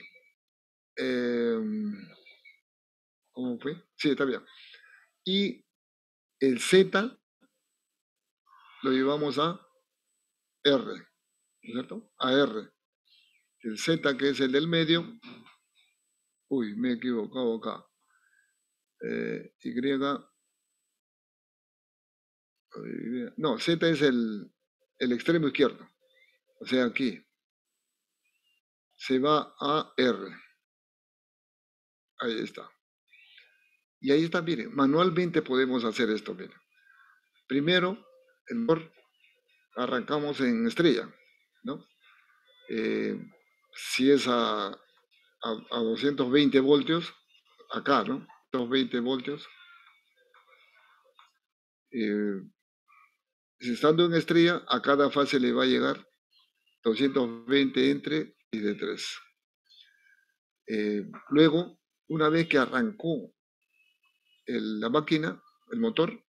¿cómo fue? Sí, está bien. Y el Z lo llevamos a R, ¿no es cierto? A R. El Z, que es el del medio, uy, me he equivocado acá. Y, no, Z es el extremo izquierdo, o sea, aquí. Se va a R. Ahí está. Y ahí está, miren, manualmente podemos hacer esto, miren. Primero, arrancamos en estrella, ¿no? Si es a 220 voltios, acá, ¿no? 220 voltios. Si estando en estrella, a cada fase le va a llegar 220 entre y de 3. Luego, una vez que arrancó la máquina, el motor,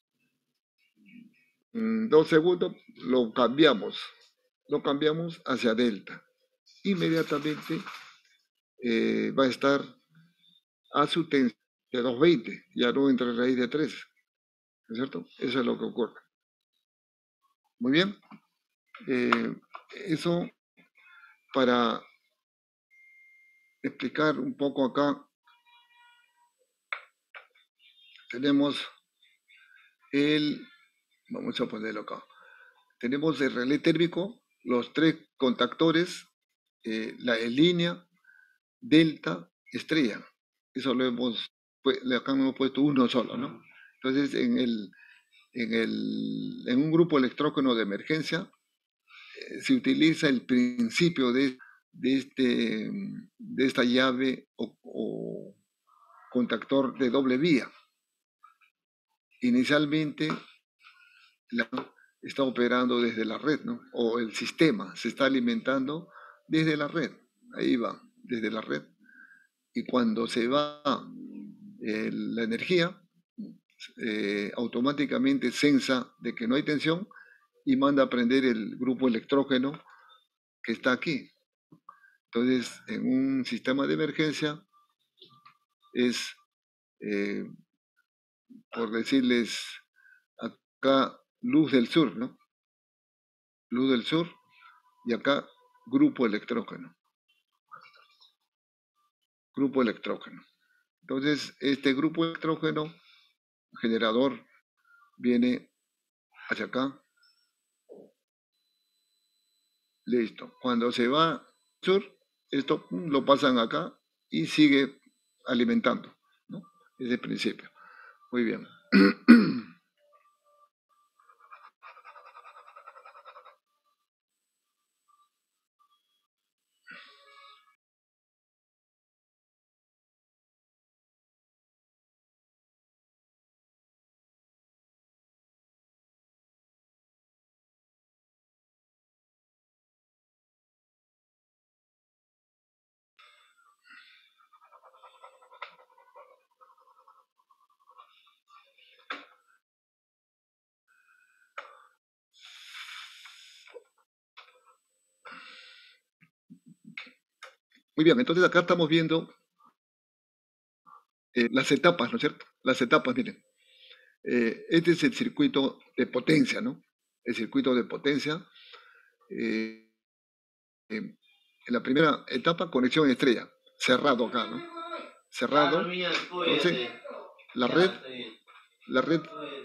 2 segundos, lo cambiamos hacia delta. Inmediatamente va a estar a su tensión de 220, ya no entre raíz de 3, ¿no es cierto? Eso es lo que ocurre. Muy bien. Eso para explicar un poco acá, tenemos vamos a ponerlo acá, tenemos el relé térmico, los 3 contactores, la línea, delta, estrella. Eso acá hemos puesto uno solo, ¿no? Entonces, en un grupo electrógeno de emergencia, se utiliza el principio de esta llave o contactor de doble vía. Inicialmente está operando desde la red, ¿no? O el sistema se está alimentando desde la red. Ahí va, desde la red. Y cuando se va la energía, automáticamente sensa de que no hay tensión y manda a prender el grupo electrógeno que está aquí. Entonces, en un sistema de emergencia es, por decirles, acá luz del sur, ¿no? Luz del sur y acá grupo electrógeno. Grupo electrógeno. Entonces, este grupo electrógeno generador viene hacia acá. Listo. Cuando se va al sur, esto lo pasan acá y sigue alimentando, ¿no? Desde el principio. Muy bien. Muy bien, entonces acá estamos viendo las etapas, ¿no es cierto? Las etapas, miren. Este es el circuito de potencia, ¿no? El circuito de potencia. En la primera etapa, conexión estrella, cerrado acá, ¿no? Cerrado. Entonces, la red La red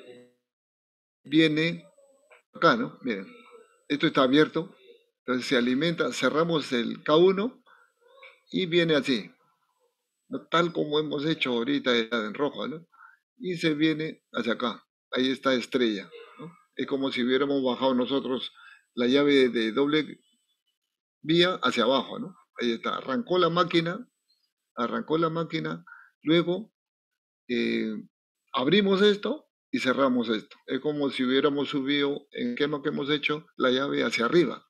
viene acá, ¿no? Miren, esto está abierto, entonces se alimenta, cerramos el K1 y viene así, ¿no? Tal como hemos hecho ahorita en rojo, ¿no? Y se viene hacia acá, ahí está estrella, ¿no? Es como si hubiéramos bajado nosotros la llave de doble vía hacia abajo, ¿no? Ahí está, arrancó la máquina, luego eh, abrimos esto y cerramos esto. Es como si hubiéramos subido en el esquema que hemos hecho la llave hacia arriba,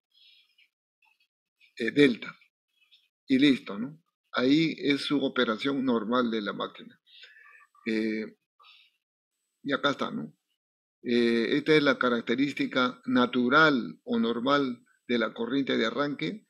delta, y listo, ¿no? Ahí es su operación normal de la máquina. Eh, y acá está, ¿no? Esta es la característica natural o normal de la corriente de arranque.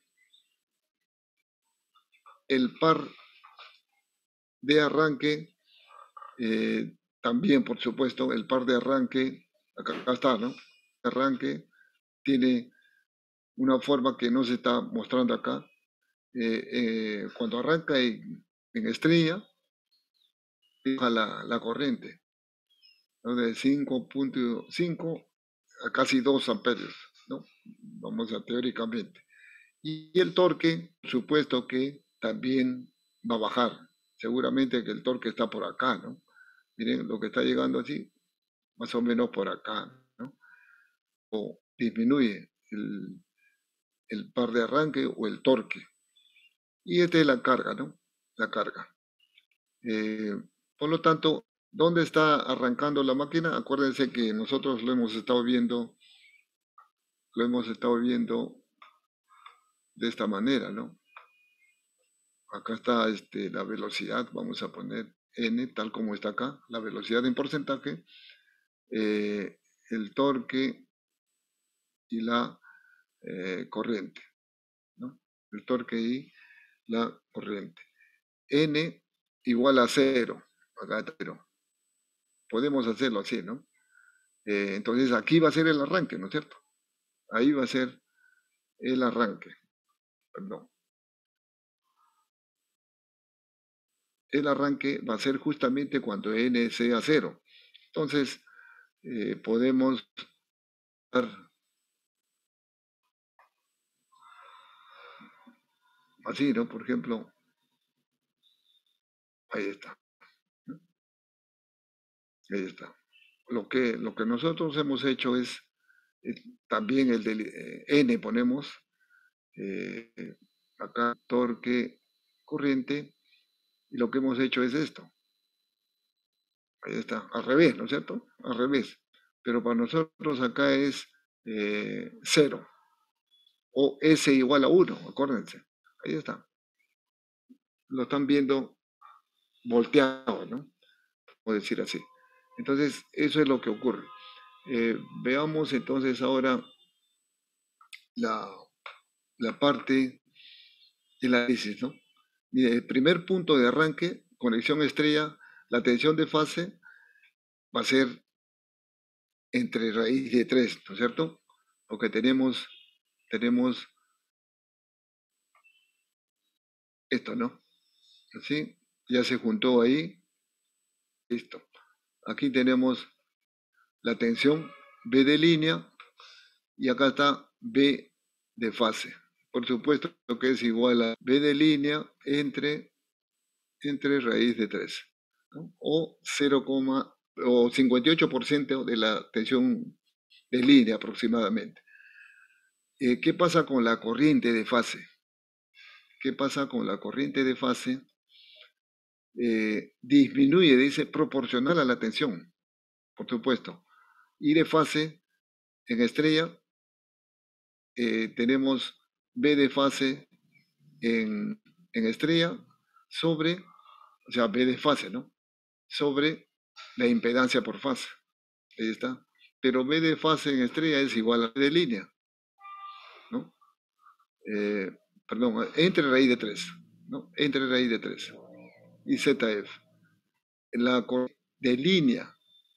El par de arranque, también por supuesto, el par de arranque, acá está, ¿no? Arranque tiene una forma que no se está mostrando acá. Cuando arranca en estrella, baja la corriente, ¿no? De 5.5 a casi 2 amperios, ¿no? Vamos a teóricamente. Y el torque, por supuesto que también va a bajar. Seguramente que el torque está por acá, ¿no? Miren lo que está llegando así, más o menos por acá, ¿no? O disminuye el par de arranque o el torque. Y esta es la carga, ¿no? La carga. Eh, por lo tanto, ¿dónde está arrancando la máquina? Acuérdense que nosotros lo hemos estado viendo de esta manera, ¿no? Acá está la velocidad, vamos a poner n tal como está acá, la velocidad en porcentaje, el torque y la corriente, ¿no? El torque y la corriente. N igual a 0, acá 0. Podemos hacerlo así, ¿no? Entonces aquí va a ser el arranque, ¿no es cierto? Ahí va a ser el arranque, perdón. El arranque va a ser justamente cuando n sea 0. Entonces, podemos dar así, ¿no? Por ejemplo, ahí está, ¿no? Ahí está. Lo que nosotros hemos hecho es, también el del n ponemos, eh, acá torque corriente, y lo que hemos hecho es esto. Ahí está, al revés, ¿no es cierto? Al revés. Pero para nosotros acá es 0 o S igual a 1, acuérdense. Ahí está. Lo están viendo volteado, ¿no? Puedo decir así. Entonces, eso es lo que ocurre. Veamos entonces ahora la, la parte del análisis, ¿no? Mire, el primer punto de arranque, conexión estrella, la tensión de fase va a ser entre raíz de 3, ¿no es cierto? Porque tenemos esto, ¿no? Así, ya se juntó ahí, listo. Aquí tenemos la tensión B de línea y acá está B de fase. Por supuesto que es igual a B de línea entre raíz de 3, ¿no? O 0, o 58% de la tensión de línea aproximadamente. ¿Qué pasa con la corriente de fase? ¿Qué pasa con la corriente de fase? Disminuye, dice, proporcional a la tensión, por supuesto. Y de fase, en estrella, tenemos B de fase en estrella sobre, o sea, B de fase, ¿no? Sobre la impedancia por fase. Ahí está. Pero B de fase en estrella es igual a B de línea, ¿no? Perdón, entre raíz de 3, ¿no? Entre raíz de 3 y ZF. La de línea,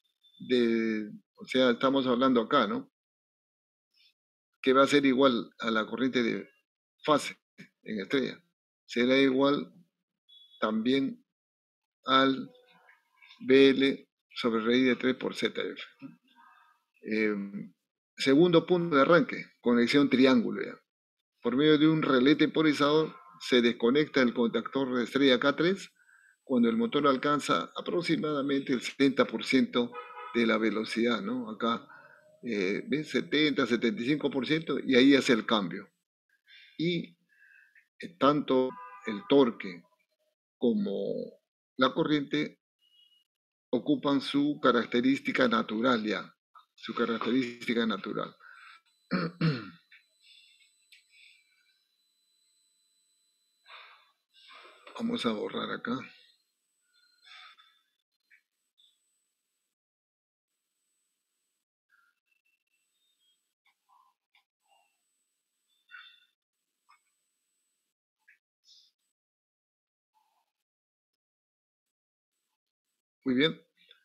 o sea, estamos hablando acá, ¿no? Que va a ser igual a la corriente de fase en estrella. Será igual también al BL sobre raíz de 3 por ZF. Segundo punto de arranque, conexión triángulo. Ya. Por medio de un relé temporizador se desconecta el contactor de estrella K3 cuando el motor alcanza aproximadamente el 70% de la velocidad, ¿no? Acá, ¿ves? 70, 75%, y ahí hace el cambio. Y tanto el torque como la corriente ocupan su característica natural ya, su característica natural. Vamos a borrar acá. Muy bien.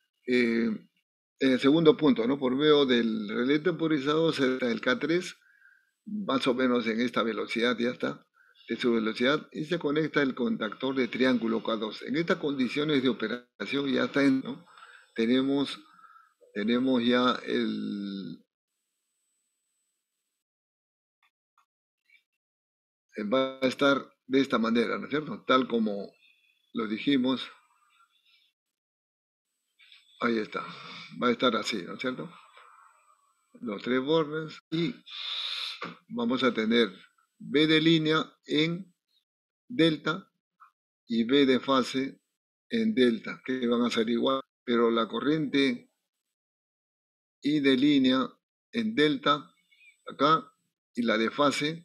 En el segundo punto, ¿no? Por medio del relé temporizado se da el K3, más o menos en esta velocidad, ya está, de su velocidad, y se conecta el contactor de triángulo K2. En estas condiciones de operación ya está, ¿no? Tenemos ya va a estar de esta manera, ¿no es cierto? Tal como lo dijimos, ahí está, va a estar así, ¿no es cierto? Los tres bordes y vamos a tener B de línea en delta y B de fase en delta, que van a ser igual, pero la corriente I de línea en delta acá y la de fase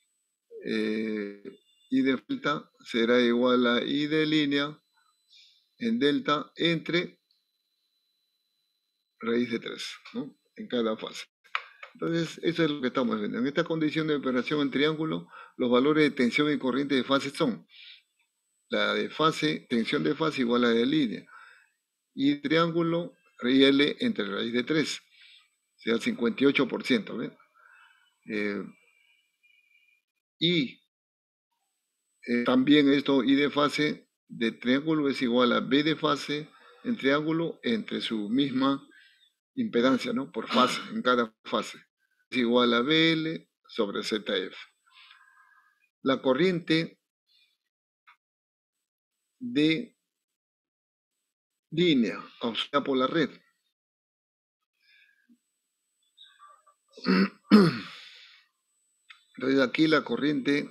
I de delta será igual a I de línea en delta entre raíz de 3, ¿no? En cada fase. Entonces, eso es lo que estamos viendo. En esta condición de operación en triángulo, los valores de tensión y corriente de fase son la de fase, tensión de fase igual a la de línea, y triángulo L entre raíz de 3, o sea, 58%, ¿ven? Y también esto I de fase de triángulo es igual a B de fase en triángulo entre su misma impedancia, ¿no? Por fase, en cada fase. Es igual a BL sobre ZF. La corriente de línea auxiliar por la red. Entonces aquí la corriente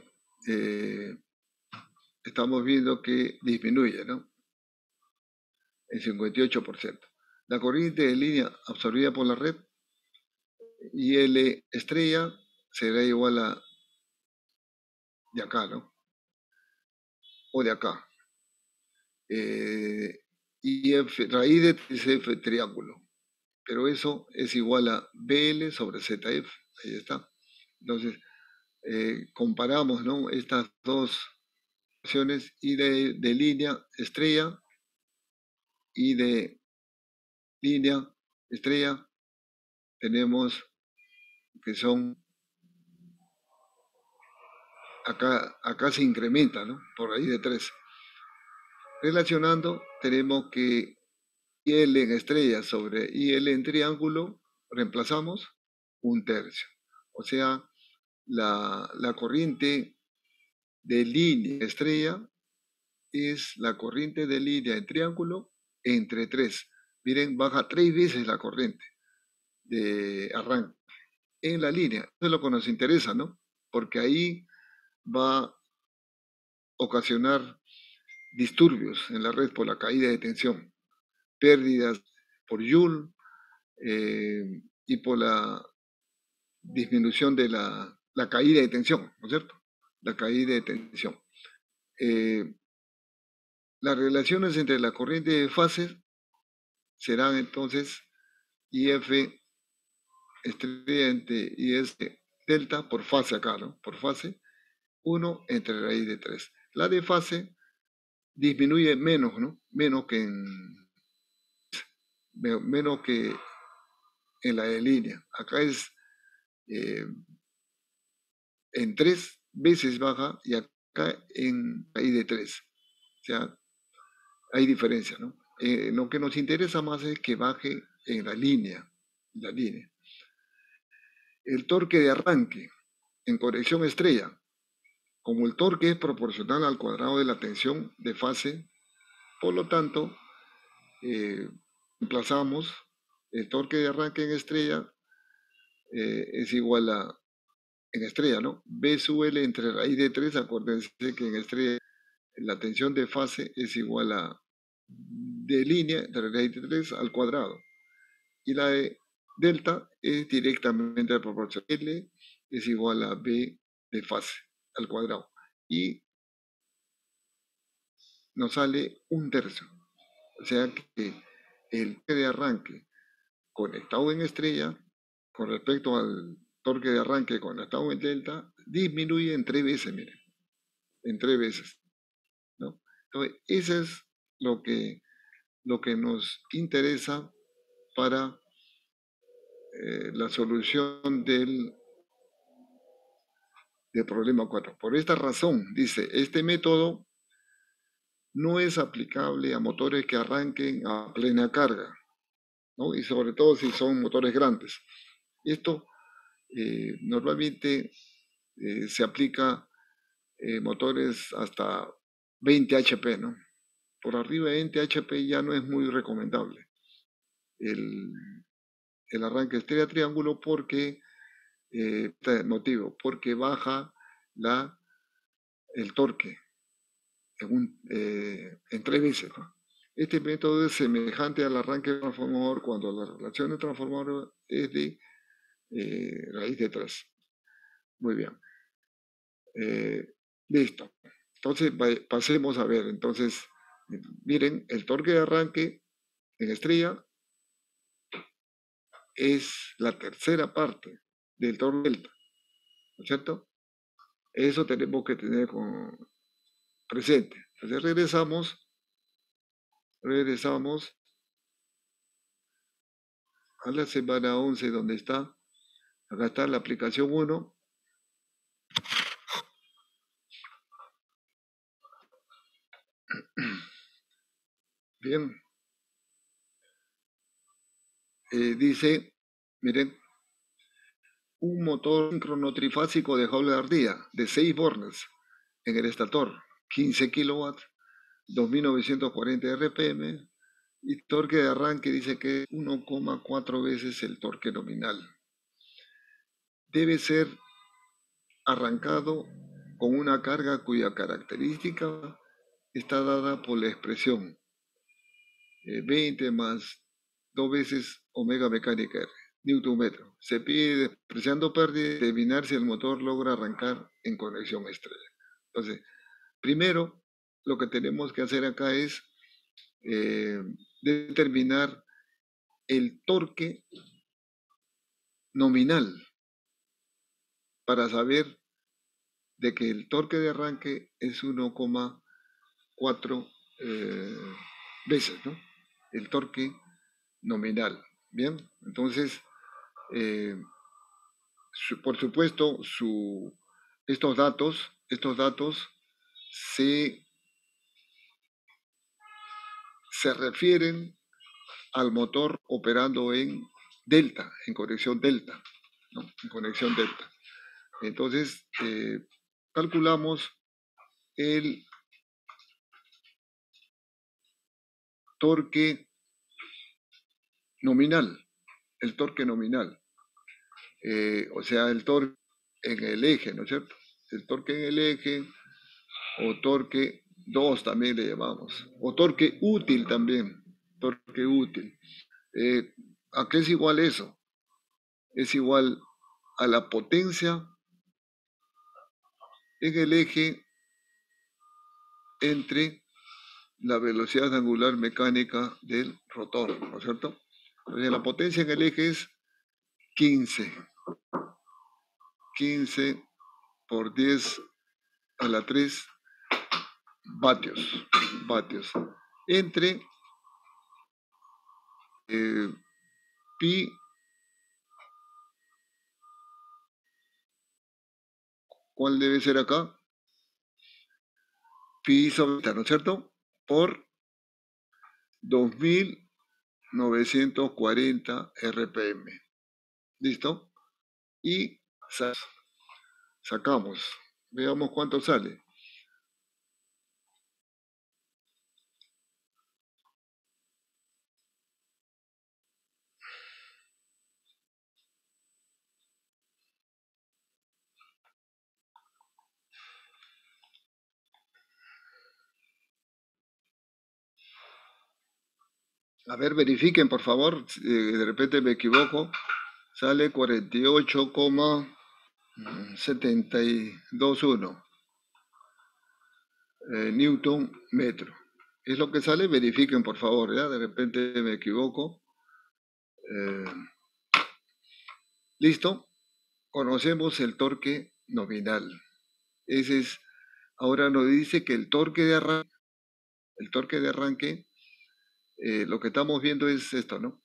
estamos viendo que disminuye, ¿no? El 58%. La corriente de línea absorbida por la red, IL estrella, será igual a de acá, ¿no? O de acá. IF, raíz de 3F triángulo. Pero eso es igual a BL sobre ZF. Ahí está. Entonces, comparamos, ¿no? Estas dos opciones, I de línea estrella y de línea estrella, tenemos que son, acá se incrementa, ¿no? Por raíz de 3. Relacionando, tenemos que IL en estrella sobre IL en triángulo, reemplazamos 1/3. O sea, la corriente de línea estrella es la corriente de línea en triángulo entre 3. Miren, baja 3 veces la corriente de arranque en la línea. Eso es lo que nos interesa, ¿no? Porque ahí va a ocasionar disturbios en la red por la caída de tensión, pérdidas por Joule y por la disminución de la caída de tensión, ¿no es cierto? La caída de tensión. Las relaciones entre la corriente de fases serán entonces IF estrella entre IS delta por fase acá, ¿no? Por fase, 1 entre raíz de 3. La de fase disminuye menos, ¿no? Menos que en la de línea. Acá es en 3 veces baja y acá en raíz de 3. O sea, hay diferencia, ¿no? lo que nos interesa más es que baje en la línea. El torque de arranque en corrección estrella, como el torque es proporcional al cuadrado de la tensión de fase, por lo tanto, emplazamos el torque de arranque en estrella es igual a, en estrella, ¿no? B sub L entre raíz de 3, acuérdense que en estrella la tensión de fase es igual a de línea entre raíz de 3 al cuadrado. Y la de delta es directamente proporcional. L es igual a B de fase al cuadrado. Y nos sale 1/3. O sea que el torque de arranque conectado en estrella con respecto al torque de arranque conectado en delta disminuye en 3 veces, miren, en 3 veces, ¿no? Entonces, eso es lo que nos interesa para la solución del problema 4. Por esta razón, dice, este método no es aplicable a motores que arranquen a plena carga, ¿no? Y sobre todo si son motores grandes. Esto normalmente se aplica motores hasta 20 HP, ¿no? Por arriba de 20 HP ya no es muy recomendable el arranque estrella triángulo porque, este motivo, porque baja el torque en 3 veces, ¿no? Este método es semejante al arranque de transformador cuando la relación de transformador es de raíz de 3. Muy bien. Listo. Entonces, pasemos a ver. Entonces, miren, el torque de arranque en estrella es la tercera parte del torque delta, ¿no es cierto? Eso tenemos que tener presente. Entonces, regresamos a la semana 11, donde está, acá está la aplicación 1. Bien. Dice, miren, un motor síncrono trifásico de doble ardilla de 6 bornes en el estator, 15 kilowatts, 2940 RPM, y torque de arranque dice que es 1,4 veces el torque nominal. Debe ser arrancado con una carga cuya característica está dada por la expresión 20 más 2 veces omega mecánica R, Newton metro. Se pide, despreciando pérdida, determinar si el motor logra arrancar en conexión estrella. Entonces, primero, lo que tenemos que hacer acá es determinar el torque nominal para saber de que el torque de arranque es 1,4 veces, ¿no? El torque nominal. Bien, entonces, por supuesto, estos datos se refieren al motor operando en delta, en conexión delta, ¿no? En conexión delta. Entonces, calculamos el torque nominal, o sea, el torque en el eje, ¿no es cierto? El torque en el eje, o torque 2 también le llamamos, o torque útil también, torque útil. ¿A qué es igual eso? Es igual a la potencia en el eje entre la velocidad angular mecánica del rotor, ¿no es cierto? Entonces, la potencia en el eje es 15 por 10 a la 3 vatios, entre pi, ¿cuál debe ser acá? Pi sobre, ¿no es cierto? Por 2.940 RPM. ¿Listo? Y sacamos. Veamos cuánto sale. A ver, verifiquen, por favor. De repente me equivoco. Sale 48,721 Newton metro. ¿Es lo que sale? Verifiquen, por favor, ¿ya? De repente me equivoco. ¿Listo? Conocemos el torque nominal. Ese es, ahora nos dice que el torque de arranque, lo que estamos viendo es esto, ¿no?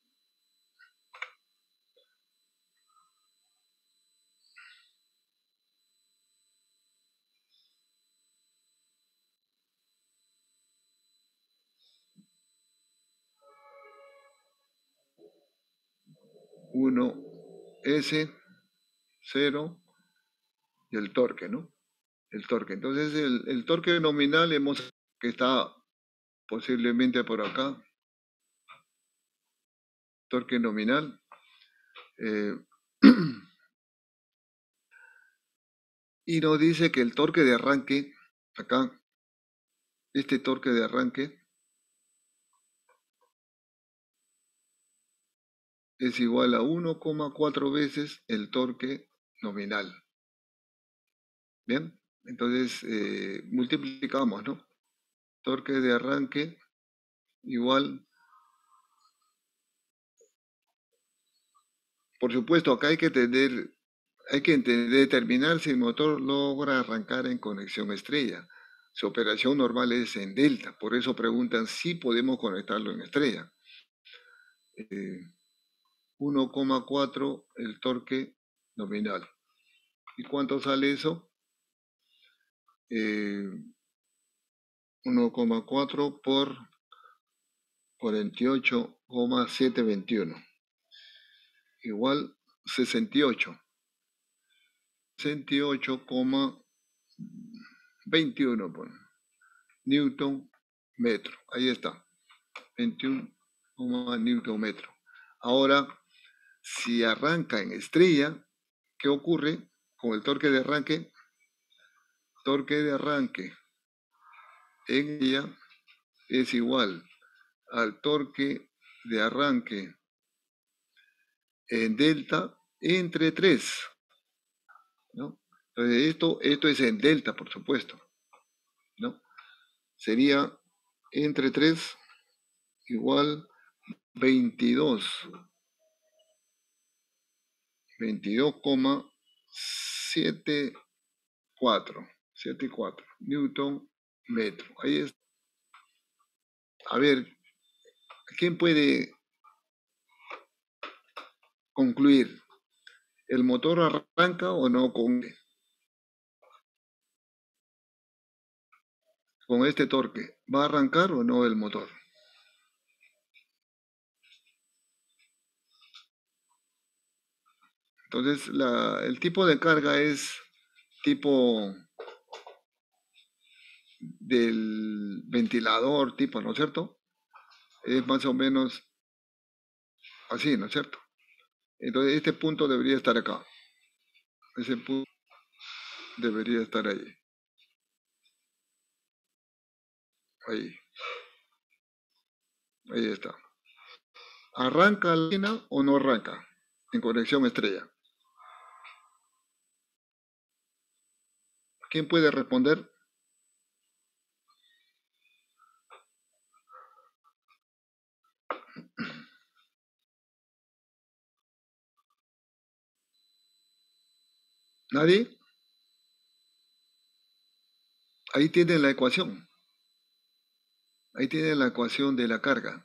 Uno S, 0 y el torque, ¿no? El torque. Entonces, el torque nominal que está posiblemente por acá. Torque nominal. Y nos dice que el torque de arranque, acá, este torque de arranque es igual a 1,4 veces el torque nominal. Bien, entonces multiplicamos, ¿no? Torque de arranque igual. Por supuesto, acá hay que determinar si el motor logra arrancar en conexión estrella. Su operación normal es en delta, por eso preguntan si podemos conectarlo en estrella. 1,4 el torque nominal. ¿Y cuánto sale eso? 1,4 por 48,721 igual 68. 68,21 pues, Newton metro. Ahí está. 21, Newton metro. Ahora, si arranca en estrella, ¿qué ocurre con el torque de arranque? Torque de arranque en ella es igual al torque de arranque en delta entre 3, ¿no? Entonces esto es en delta, por supuesto, ¿no? Sería entre 3 igual 22, 22,74 Newton metro. Ahí está. A ver, ¿quién puede concluir? ¿El motor arranca o no con este torque? ¿Va a arrancar o no el motor? Entonces, el tipo de carga es tipo del ventilador, tipo, ¿no es cierto? Es más o menos así, ¿no es cierto? Entonces, este punto debería estar acá. Ese punto debería estar ahí. Ahí. Ahí está. ¿Arranca la máquina o no arranca en conexión estrella? ¿Quién puede responder? ¿Nadie? Ahí tienen la ecuación. Ahí tienen la ecuación de la carga.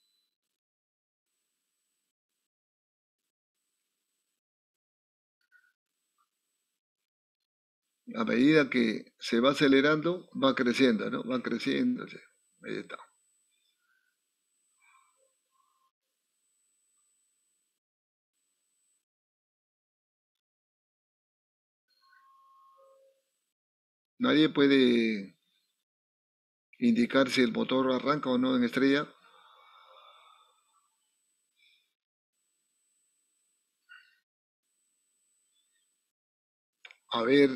A medida que se va acelerando, va creciendo, ¿no? Va creciendo. Sí. Ahí está. Nadie puede indicar si el motor arranca o no en estrella. A ver,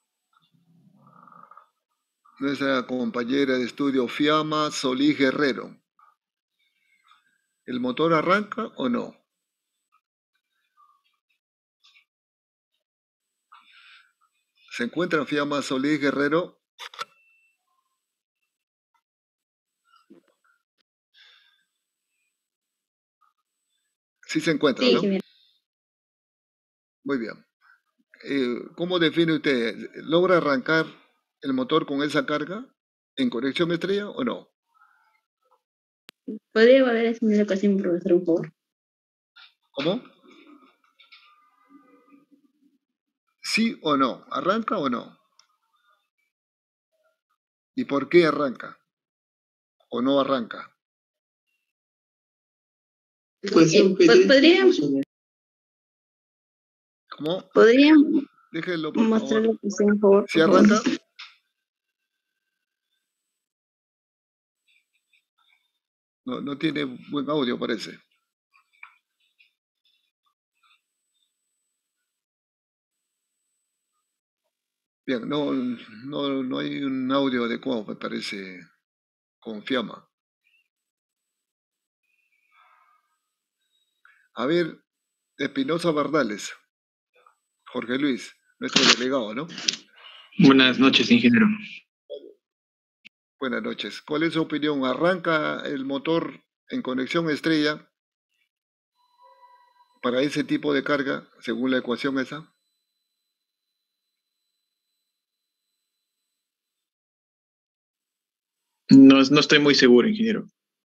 nuestra compañera de estudio Fiamma Solís Guerrero. ¿El motor arranca o no? ¿Se encuentra Fiamma Solís Guerrero? Sí se encuentra, Sí, ¿no? ingeniero. Muy bien. ¿Cómo define usted? ¿Logra arrancar el motor con esa carga en conexión estrella o no? ¿Podría volver a hacer la ecuación, profesor, por favor? ¿Cómo? ¿Sí o no? ¿Arranca o no? ¿Y por qué arranca? ¿O no arranca? ¿Cómo? ¿Podrían Déjenlo, por mostrar la favor. ecuación, por favor? ¿Sí arranca? No, no tiene buen audio, parece. Bien, no hay un audio adecuado, me parece, con Fiamma. A ver, Espinosa Bardales, Jorge Luis, nuestro delegado, ¿no? Buenas noches, ingeniero. Buenas noches. ¿Cuál es su opinión? ¿Arranca el motor en conexión estrella para ese tipo de carga, según la ecuación esa? No estoy muy seguro, ingeniero.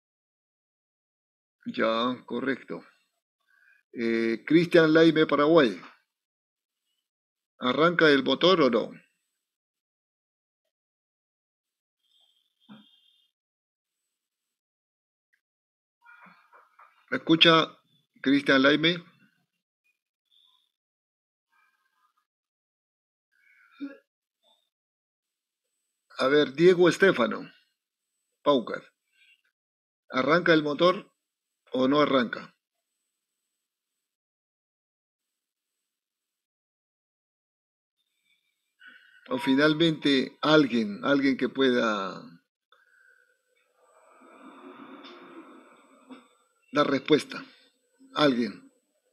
Ya, correcto. Cristian Laime, Paraguay. ¿Arranca el motor o no? ¿Me escucha Cristian Laime? A ver, Diego Estefano, Paucar. ¿Arranca el motor o no arranca? O finalmente alguien que pueda dar respuesta. Alguien.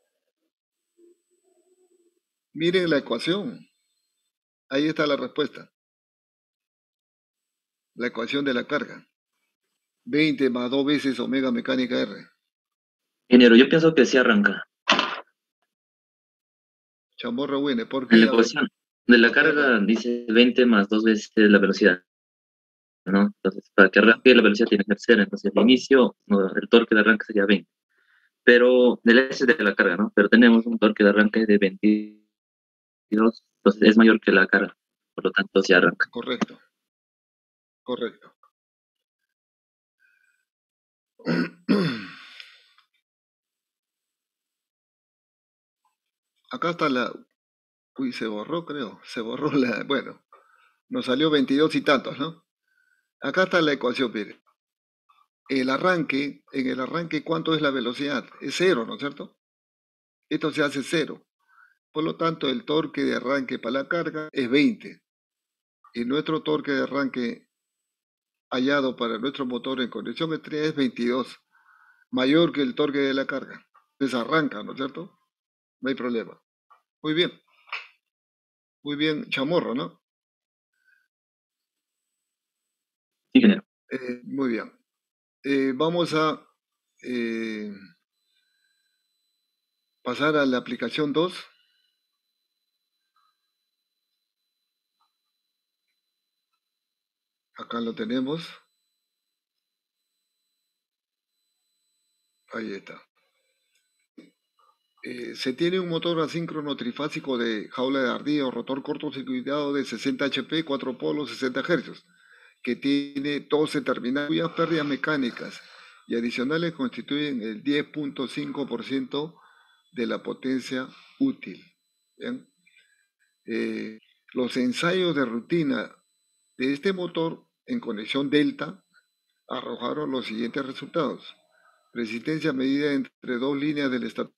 Miren la ecuación. Ahí está la respuesta. La ecuación de la carga. 20 más 2 veces omega mecánica R. Ingeniero, yo pienso que sí arranca. Chamorro Wine, ¿por En la qué? A ver, ecuación de la ¿por qué carga arranca? dice 20 más 2 veces la velocidad, ¿no? Entonces, para que arranque la velocidad tiene que ser cero. Entonces, el inicio, no, el torque de arranque sería 20. Pero, del S de la carga, ¿no? Pero tenemos un torque de arranque de 22, entonces es mayor que la carga. Por lo tanto, sí arranca. Correcto, correcto. Acá está la... Uy, se borró, creo. Se borró la... Bueno, nos salió 22 y tantos, ¿no? Acá está la ecuación, mire. En el arranque, ¿cuánto es la velocidad? Es cero, ¿no es cierto? Esto se hace cero. Por lo tanto, el torque de arranque para la carga es 20. Y nuestro torque de arranque hallado para nuestro motor en conexión estrella es 22, mayor que el torque de la carga. Entonces arranca, ¿no es cierto? No hay problema. Muy bien, Chamorro, ¿no? Sí, ingeniero. Muy bien. Vamos a eh, pasar a la aplicación 2. Acá lo tenemos. Ahí está. Se tiene un motor asíncrono trifásico de jaula de ardilla o rotor cortocircuitado de 60 HP, 4 polos, 60 Hz, que tiene 12 terminales cuyas pérdidas mecánicas y adicionales constituyen el 10.5% de la potencia útil. ¿Bien? Los ensayos de rutina De este motor en conexión delta arrojaron los siguientes resultados. Resistencia medida entre dos líneas del estator,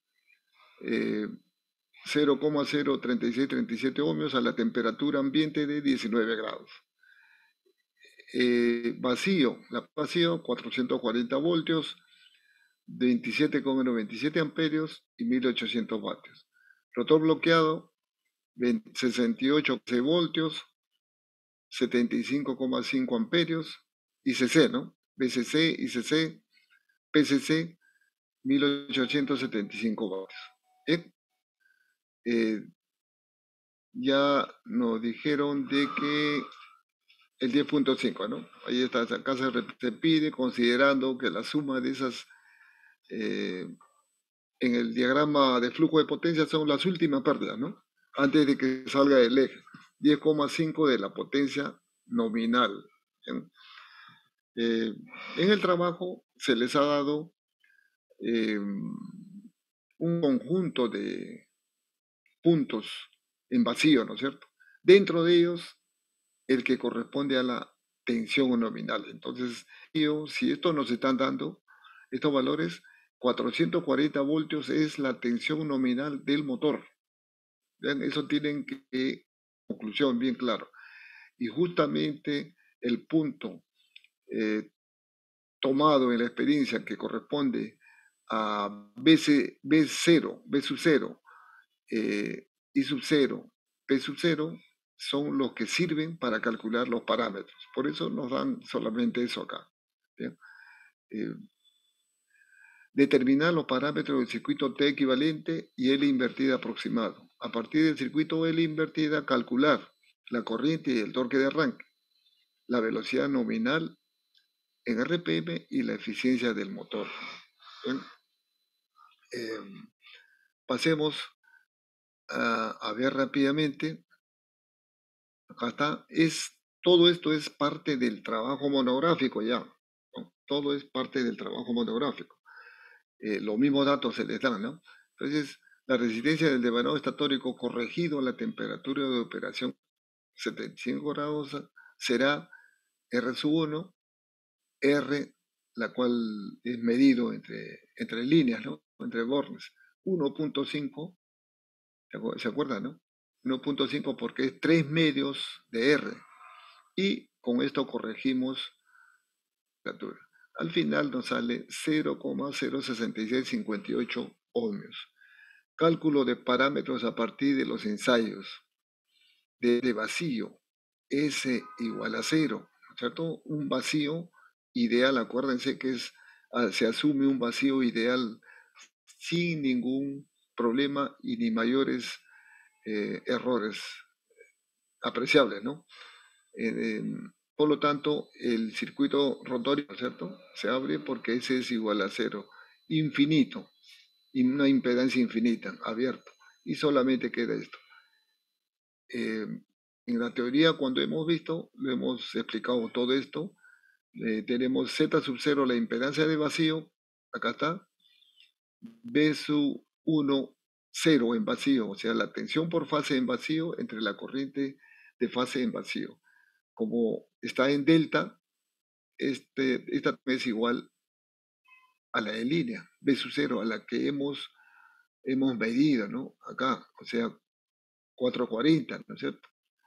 0,03637 ohmios a la temperatura ambiente de 19 grados. Vacío 440 voltios, 27,97 amperios y 1800 vatios. Rotor bloqueado 68 voltios, 75,5 amperios y CC, ¿no? BCC, ICC, PCC 1875 vatios. Ya nos dijeron de que el 10.5, ¿no? Ahí está, acá se pide considerando que la suma de esas en el diagrama de flujo de potencia son las últimas pérdidas, ¿no? Antes de que salga del eje, 10,5 de la potencia nominal. En el trabajo se les ha dado un conjunto de puntos en vacío, ¿no es cierto? Dentro de ellos, el que corresponde a la tensión nominal. Entonces, si esto nos están dando, estos valores, 440 voltios es la tensión nominal del motor. ¿Vean? Eso tienen que, conclusión bien claro. Y justamente el punto tomado en la experiencia que corresponde a B0, B sub 0, I sub 0, P sub 0, son los que sirven para calcular los parámetros. Por eso nos dan solamente eso acá. Determinar los parámetros del circuito T equivalente y L invertida aproximado. A partir del circuito L invertida, calcular la corriente y el torque de arranque, la velocidad nominal en RPM y la eficiencia del motor. Pasemos a ver rápidamente. Acá está. Todo esto es parte del trabajo monográfico ya. ¿No? Todo es parte del trabajo monográfico. Los mismos datos se les dan, ¿no? Entonces, la resistencia del devanado estatórico corregido a la temperatura de operación 75 grados será R sub 1, R, la cual es medido entre líneas, ¿no? Entre bornes, 1.5, ¿se acuerdan, no? 1.5 porque es 3 medios de R. Y con esto corregimos la temperatura. Al final nos sale 0,06658 ohmios. Cálculo de parámetros a partir de los ensayos. De vacío, S igual a 0, ¿no es cierto? Un vacío ideal, acuérdense que se asume un vacío ideal sin ningún problema y ni mayores errores apreciables, ¿no? Por lo tanto, el circuito rotorio, ¿no es cierto?, se abre porque S es igual a 0, infinito, y una impedancia infinita, abierto, y solamente queda esto. En la teoría, cuando hemos visto, lo hemos explicado todo esto, tenemos Z sub 0, la impedancia de vacío, acá está, B sub 1, 0 en vacío, o sea, la tensión por fase en vacío entre la corriente de fase en vacío. Como está en delta, esta es igual a la de línea, B sub 0, a la que hemos medido, ¿no? Acá, o sea, 440, ¿no es cierto?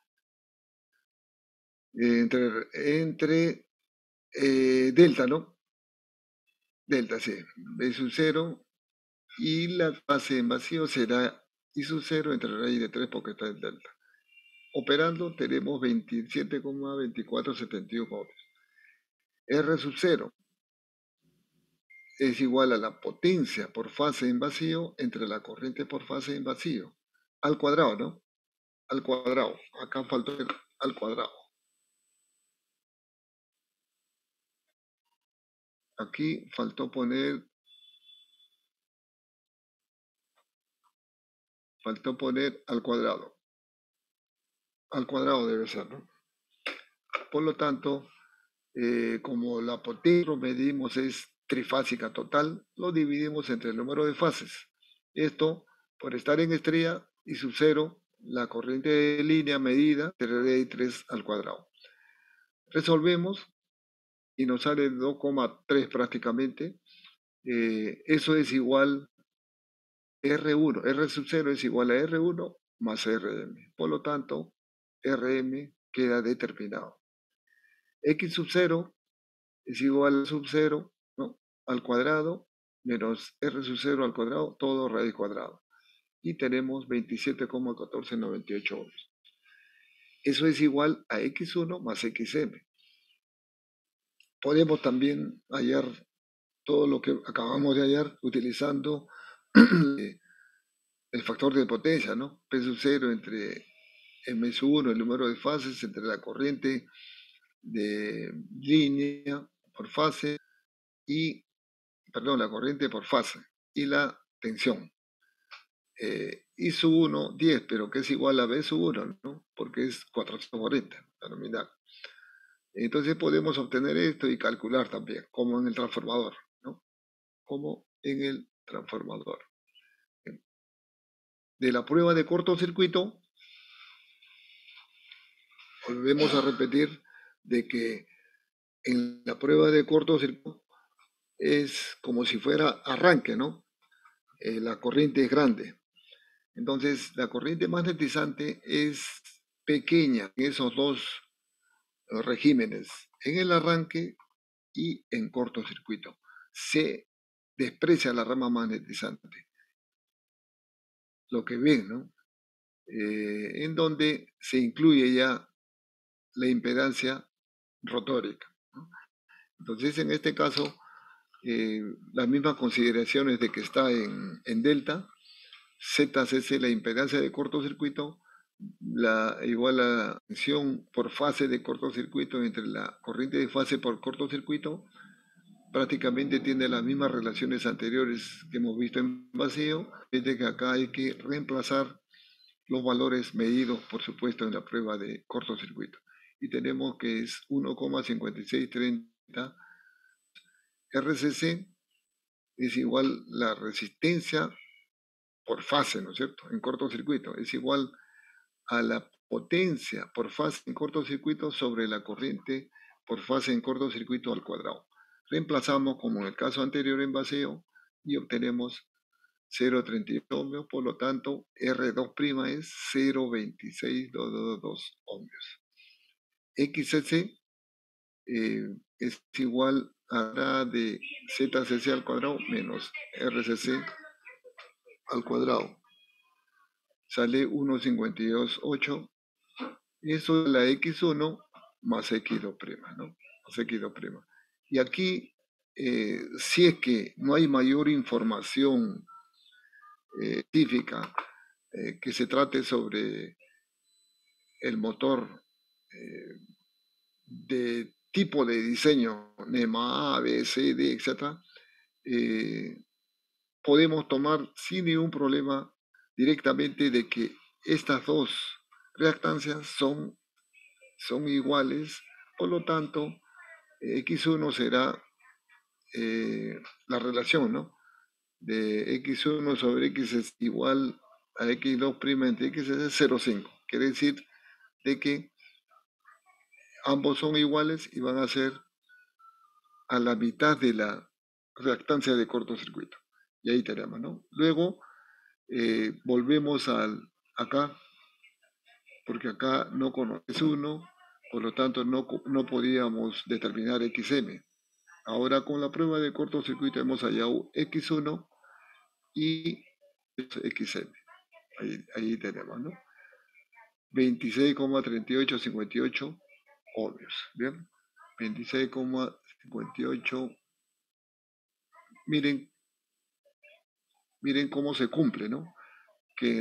Entre delta, ¿no? Delta, sí, B sub 0, y la fase en vacío será I sub 0 entre raíz de 3 porque está en delta. Operando tenemos 27,2471 ohmios. R sub 0 es igual a la potencia por fase en vacío entre la corriente por fase en vacío, al cuadrado, ¿no? Al cuadrado. Acá faltó al cuadrado. Aquí faltó poner al cuadrado. Al cuadrado debe ser, ¿no? Por lo tanto, como la potencia medimos es trifásica total, lo dividimos entre el número de fases. Esto, por estar en estrella, I sub 0, la corriente de línea medida, 3 al cuadrado. Resolvemos y nos sale 2,3 prácticamente. Eso es igual R1. R sub 0 es igual a R1 más RM. Por lo tanto, RM queda determinado. X sub 0 es igual a sub 0, ¿no?, al cuadrado menos R sub 0 al cuadrado, todo raíz cuadrada. Y tenemos 27,1498 ohmios. Eso es igual a X1 más XM. Podemos también hallar todo lo que acabamos de hallar utilizando el factor de potencia, ¿no? P sub 0 entre M sub 1, el número de fases entre la corriente de línea por fase y, perdón, la corriente por fase y la tensión. I sub 1, 10, pero que es igual a B sub 1, ¿no? Porque es 440, la nominal. Entonces podemos obtener esto y calcular también, como en el transformador, ¿no? Como en el transformador. De la prueba de cortocircuito, volvemos a repetir de que en la prueba de cortocircuito es como si fuera arranque, ¿no? La corriente es grande. Entonces, la corriente magnetizante es pequeña en esos dos regímenes, en el arranque y en cortocircuito. Se desprecia la rama magnetizante. Lo que ven, ¿no? En donde se incluye ya la impedancia rotórica, ¿no? Entonces, en este caso, las mismas consideraciones de que está en delta, ZCC, la impedancia de cortocircuito, igual a la tensión por fase de cortocircuito entre la corriente de fase por cortocircuito, prácticamente tiene las mismas relaciones anteriores que hemos visto en vacío, es de que acá hay que reemplazar los valores medidos, por supuesto, en la prueba de cortocircuito. Y tenemos que es 1,5630 RCC es igual la resistencia por fase, ¿no es cierto?, en cortocircuito, es igual a la potencia por fase en cortocircuito sobre la corriente por fase en cortocircuito al cuadrado. Reemplazamos como en el caso anterior en vacío y obtenemos 0,38 ohmios, por lo tanto R2' es 0,26222 ohmios. XCC es igual a la de ZCC al cuadrado menos RCC al cuadrado. Sale 1,528. Y eso es la X1 más X2', ¿no? Más X2'. Y aquí, si es que no hay mayor información científica que se trate sobre el motor de tipo de diseño, NEMA A, B, C, D, etc., podemos tomar sin ningún problema directamente de que estas dos reactancias son iguales, por lo tanto, X1 será la relación, ¿no?, de X1 sobre X es igual a X2' entre X es 0,5. Quiere decir de que ambos son iguales y van a ser a la mitad de la reactancia de cortocircuito. Y ahí tenemos, ¿no? Luego volvemos acá, porque acá no conoces 1, por lo tanto no podíamos determinar XM. Ahora con la prueba de cortocircuito hemos hallado X1 y XM. Ahí tenemos, ¿no? 26,3858 ohmios. Bien, 26,58. Miren cómo se cumple, ¿no? Que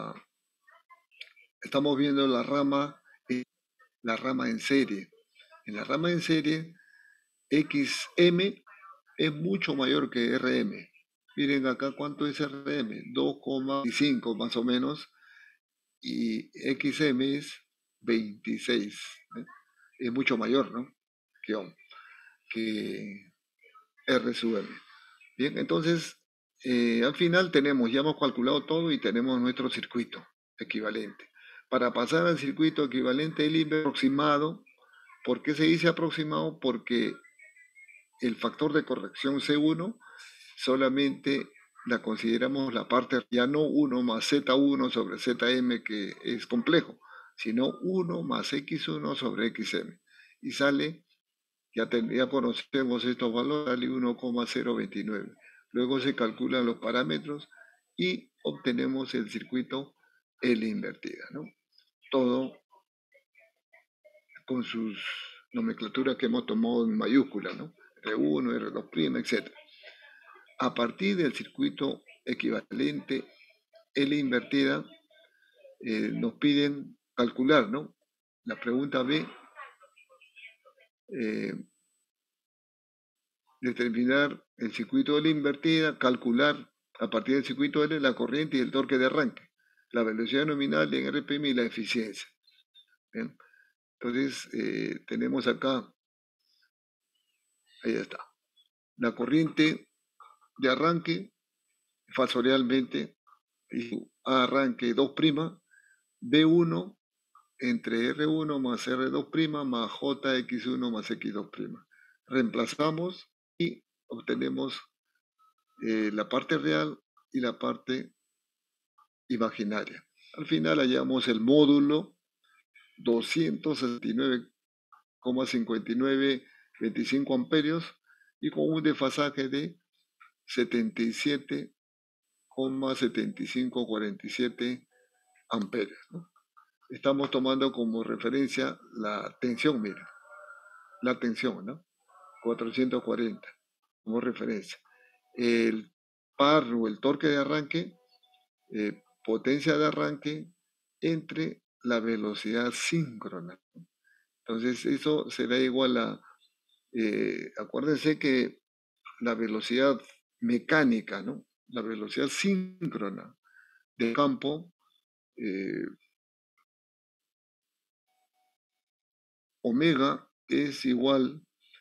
estamos viendo la rama en serie. En la rama en serie, XM es mucho mayor que RM. Miren acá cuánto es RM, 2,5 más o menos, y XM es 26. Es mucho mayor, ¿no?, que R sub M. Bien, entonces, al final ya hemos calculado todo y tenemos nuestro circuito equivalente. Para pasar al circuito equivalente, el aproximado ¿Por qué se dice aproximado? Porque el factor de corrección C1 solamente la consideramos la parte, ya no 1 más Z1 sobre ZM, que es complejo, sino 1 más X1 sobre XM. Y sale, ya conocemos estos valores, sale 1,029. Luego se calculan los parámetros y obtenemos el circuito L invertida, ¿no? Todo con sus nomenclaturas que hemos tomado en mayúscula, ¿no? R1, R2', etc. A partir del circuito equivalente L invertida, nos piden calcular, ¿no? La pregunta B, determinar el circuito L invertida, calcular a partir del circuito L la corriente y el torque de arranque, la velocidad nominal en RPM y la eficiencia. ¿Bien? Entonces, tenemos acá, ahí está, la corriente de arranque, fasorialmente, arranque 2', B1 entre R1 más R2' más JX1 más X2'. Reemplazamos y obtenemos la parte real y la parte imaginaria. Al final hallamos el módulo 269,5925 amperios y con un desfasaje de 77,7547 amperios, ¿no? Estamos tomando como referencia la tensión, mira, la tensión, ¿no? 440 como referencia. El par o el torque de arranque, potencia de arranque entre la velocidad síncrona. Entonces eso será igual a, acuérdense que la velocidad mecánica, ¿no? La velocidad síncrona del campo, omega es igual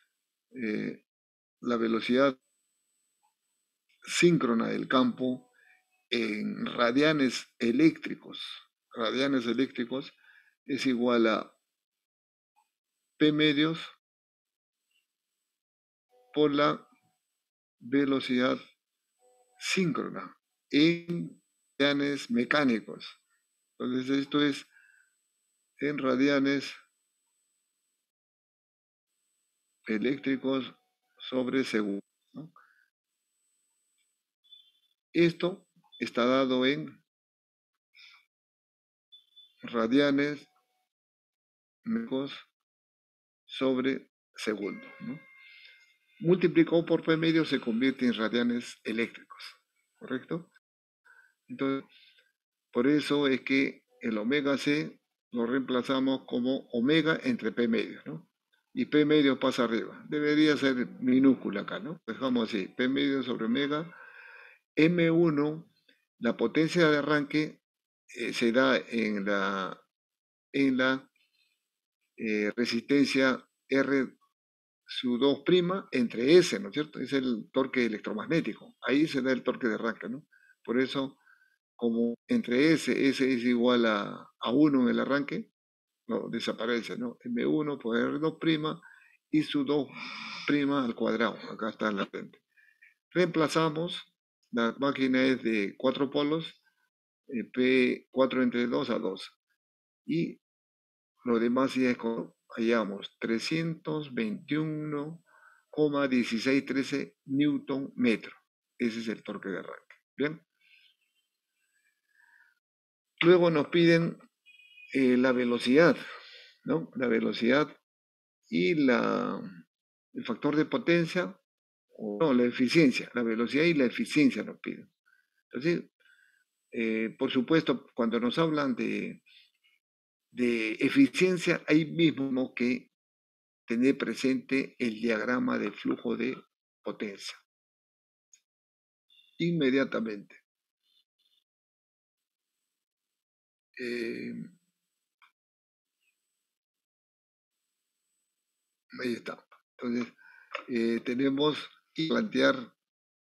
la velocidad síncrona del campo en radianes eléctricos. Radianes eléctricos es igual a P medios por la velocidad síncrona en radianes mecánicos. Entonces esto es en radianes eléctricos sobre segundo, ¿no? Esto está dado en radianes mecánicos sobre segundo, ¿no? Multiplicado por P medio se convierte en radianes eléctricos, ¿correcto? Entonces, por eso es que el omega C lo reemplazamos como omega entre P medio, ¿no? Y P medio pasa arriba. Debería ser minúscula acá, ¿no? Dejamos así, P medio sobre omega. M1, la potencia de arranque se da en la resistencia R su 2' entre S, ¿no es cierto? Es el torque electromagnético. Ahí se da el torque de arranque, ¿no? Por eso, como entre S es igual a 1 en el arranque, no, desaparece, ¿no? M1 por R2' y su 2' al cuadrado. Acá está latente. Reemplazamos, la máquina es de 4 polos, P4 entre 2 a 2. Y lo demás ya es como hallamos 321,1613 Newton metro. Ese es el torque de arranque. Bien. Luego nos piden la velocidad, ¿no? La velocidad y el factor de potencia, o no, la eficiencia, la velocidad y la eficiencia nos piden. Entonces, por supuesto, cuando nos hablan de eficiencia, hay mismo que tener presente el diagrama de flujo de potencia. Inmediatamente. Ahí está. Entonces, tenemos que plantear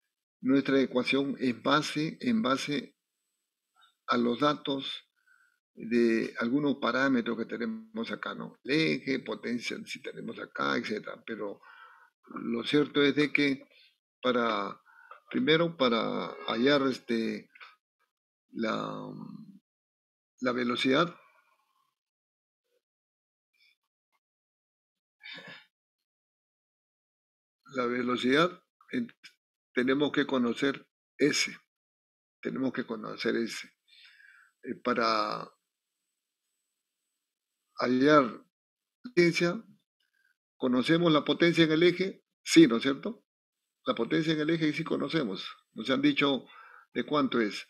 nuestra ecuación en base a los datos de algunos parámetros que tenemos acá, ¿no? El eje, potencia, si tenemos acá, etcétera. Pero lo cierto es de que primero para hallar la, la velocidad, tenemos que conocer S, para hallar potencia, ¿conocemos la potencia en el eje? Sí, ¿no es cierto? La potencia en el eje sí conocemos. Nos han dicho de cuánto es.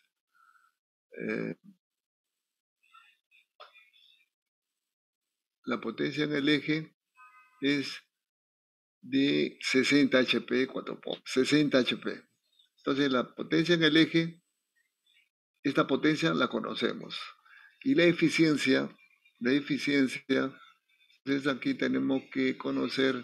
La potencia en el eje es de 60 HP, 60 HP. Entonces la potencia en el eje, esta potencia la conocemos. Y la eficiencia, entonces aquí tenemos que conocer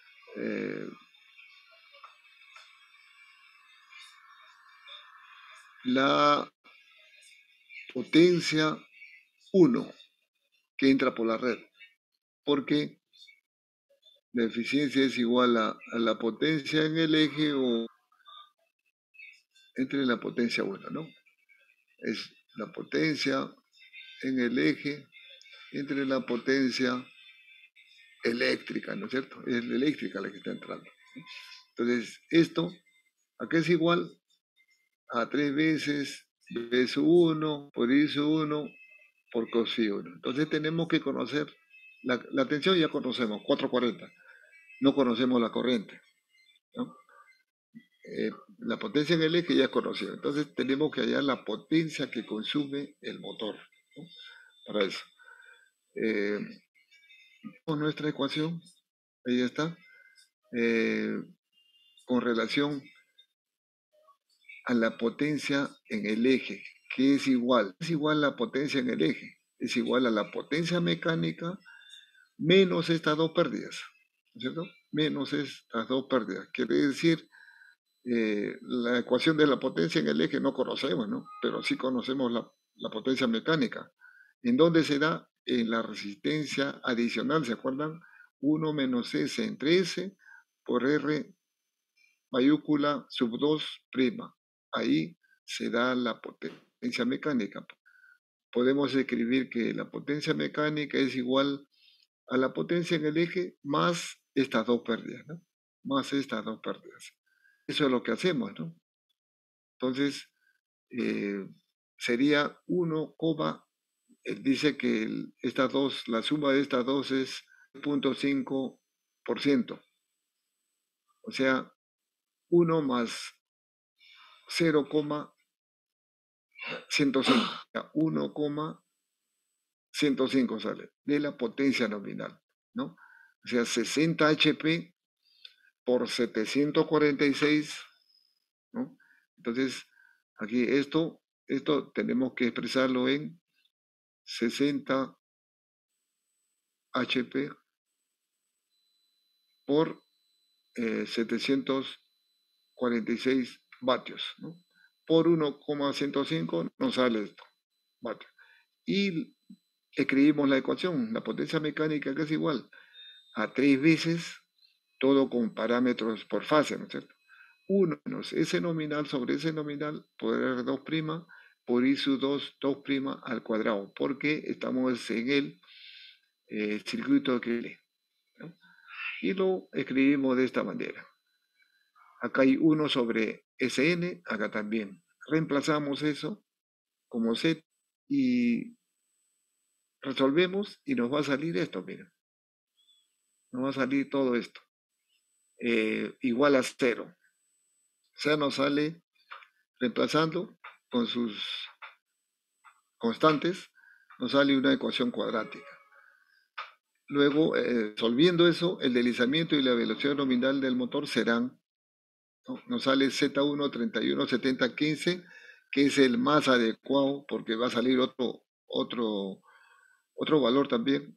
la potencia 1 que entra por la red, porque la eficiencia es igual a la potencia en el eje o entre la potencia 1, ¿no? Es la potencia en el eje entre la potencia eléctrica, ¿no es cierto? Es la eléctrica la que está entrando, ¿no? Entonces, esto, acá es igual a 3 veces B1 por I1 por cos 1. Entonces tenemos que conocer, la tensión ya conocemos, 440. No conocemos la corriente, ¿no? La potencia en el eje ya es conocida. Entonces tenemos que hallar la potencia que consume el motor, ¿no? Para eso. Con nuestra ecuación, ahí está, con relación a la potencia en el eje, que es igual la potencia en el eje, es igual a la potencia mecánica menos estas dos pérdidas, ¿no es cierto? Menos estas dos pérdidas. Quiere decir, la ecuación de la potencia en el eje no conocemos, ¿no? Pero sí conocemos la potencia mecánica. ¿En dónde se da? En la resistencia adicional, ¿se acuerdan? 1 menos S entre S por R mayúscula sub 2 prima. Ahí se da la potencia mecánica. Podemos escribir que la potencia mecánica es igual a la potencia en el eje más estas dos pérdidas, ¿no? Más estas dos pérdidas. Eso es lo que hacemos, ¿no? Entonces, sería 1, dice que la suma de estas dos es 0.5%. O sea, 1 más 0,105. 1,105 sale de la potencia nominal, ¿no? O sea, 60 HP por 746, ¿no? Entonces, aquí esto tenemos que expresarlo en 60 HP por 746 vatios, ¿no? Por 1,105 nos sale esto, vatios. Y escribimos la ecuación, la potencia mecánica, que es igual a 3 veces, todo con parámetros por fase, ¿no es cierto? 1 menos ese nominal sobre ese nominal por R2' por I sub 2 2' al cuadrado, porque estamos en el circuito de Crelli, ¿no? Y lo escribimos de esta manera. Acá hay 1 sobre Sn, acá también. Reemplazamos eso como Z y resolvemos y nos va a salir esto, miren. Nos va a salir todo esto. Igual a 0. O sea, nos sale, reemplazando con sus constantes, nos sale una ecuación cuadrática. Luego, resolviendo eso, el deslizamiento y la velocidad nominal del motor serán, ¿no? Nos sale Z1 317015, que es el más adecuado porque va a salir otro valor también,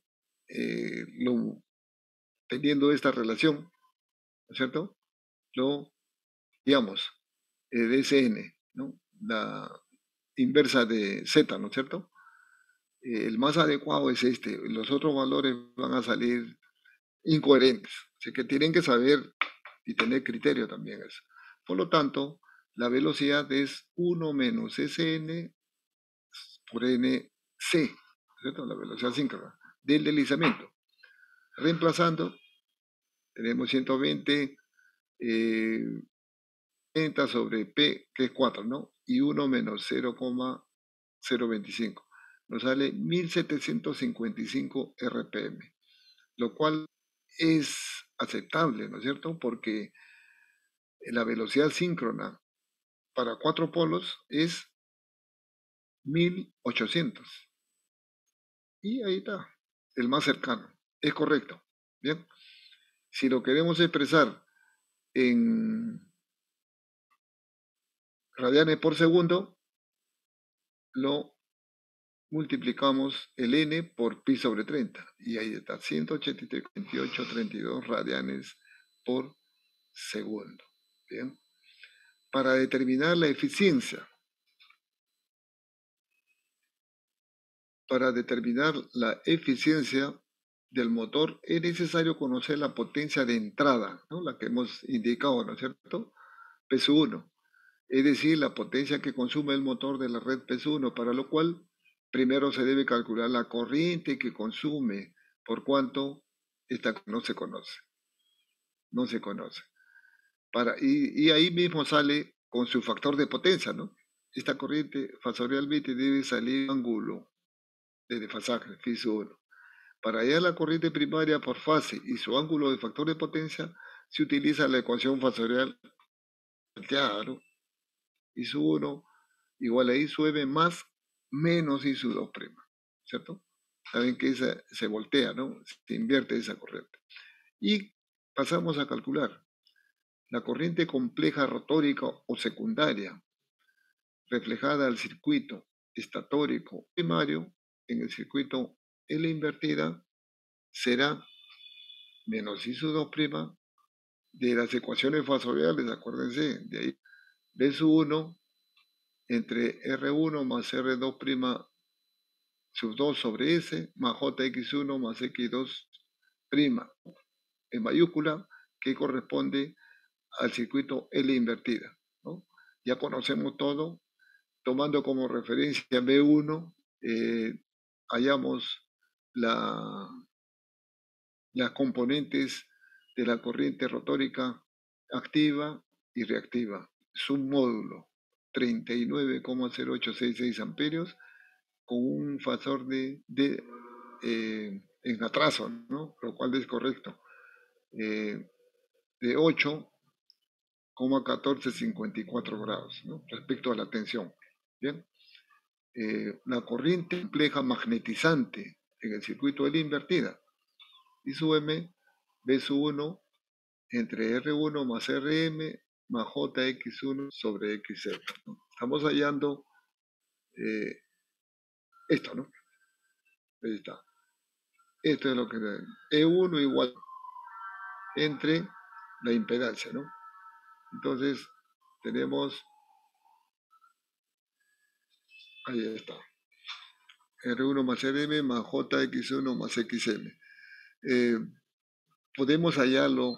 teniendo esta relación, ¿no es cierto? Lo, digamos, de Sn, ¿no? La inversa de Z, ¿no es cierto? el más adecuado es este. Los otros valores van a salir incoherentes. Así que tienen que saber y tener criterio también eso. Por lo tanto, la velocidad es 1 menos Sn por Nc, ¿cierto? La velocidad síncrona del deslizamiento. Reemplazando, tenemos 120 30 sobre P, que es 4, ¿no? Y 1 menos 0,025. Nos sale 1755 RPM, lo cual es aceptable, ¿no es cierto? Porque la velocidad síncrona para 4 polos es 1800. Y ahí está, el más cercano. Es correcto. Bien. Si lo queremos expresar en radianes por segundo, lo multiplicamos el n por pi sobre 30. Y ahí está, 183,2832 radianes por segundo. Bien. Para determinar la eficiencia, del motor es necesario conocer la potencia de entrada, ¿no? La que hemos indicado, ¿no es cierto? P1, es decir, la potencia que consume el motor de la red P1, para lo cual primero se debe calcular la corriente que consume, por cuanto esta no se conoce. No se conoce. Y ahí mismo sale con su factor de potencia, ¿no? Esta corriente fasorialmente debe salir ángulo de desfasaje, φ1. Para hallar la corriente primaria por fase y su ángulo de factor de potencia, se utiliza la ecuación fasorial volteada, ¿no? I sub 1 igual a I sub m más menos I sub 2', ¿cierto? Saben que esa se voltea, ¿no? Se invierte esa corriente. Y pasamos a calcular la corriente compleja rotórica o secundaria reflejada al circuito estatórico primario en el circuito L invertida será menos I sub 2' de las ecuaciones fasoriales, acuérdense, de ahí B sub 1 entre R1 más R2' sub 2 sobre S más JX1 más X2' en mayúscula, que corresponde al circuito L invertida, ¿no? Ya conocemos todo, tomando como referencia B1, hallamos las componentes de la corriente rotórica activa y reactiva. Su módulo, 39,0866 amperios, con un factor en atraso, ¿no? Lo cual es correcto, de 8,1454 grados, ¿no? Respecto a la tensión. Bien. La corriente compleja magnetizante en el circuito L invertida, I sub m, B sub 1 entre R1 más Rm más JX1 sobre XZ, ¿no? Estamos hallando esto, ¿no? Ahí está. Esto es lo que E1 igual entre la impedancia, ¿no? Entonces tenemos, ahí está, R1 más Rm más JX1 más XM. Podemos hallarlo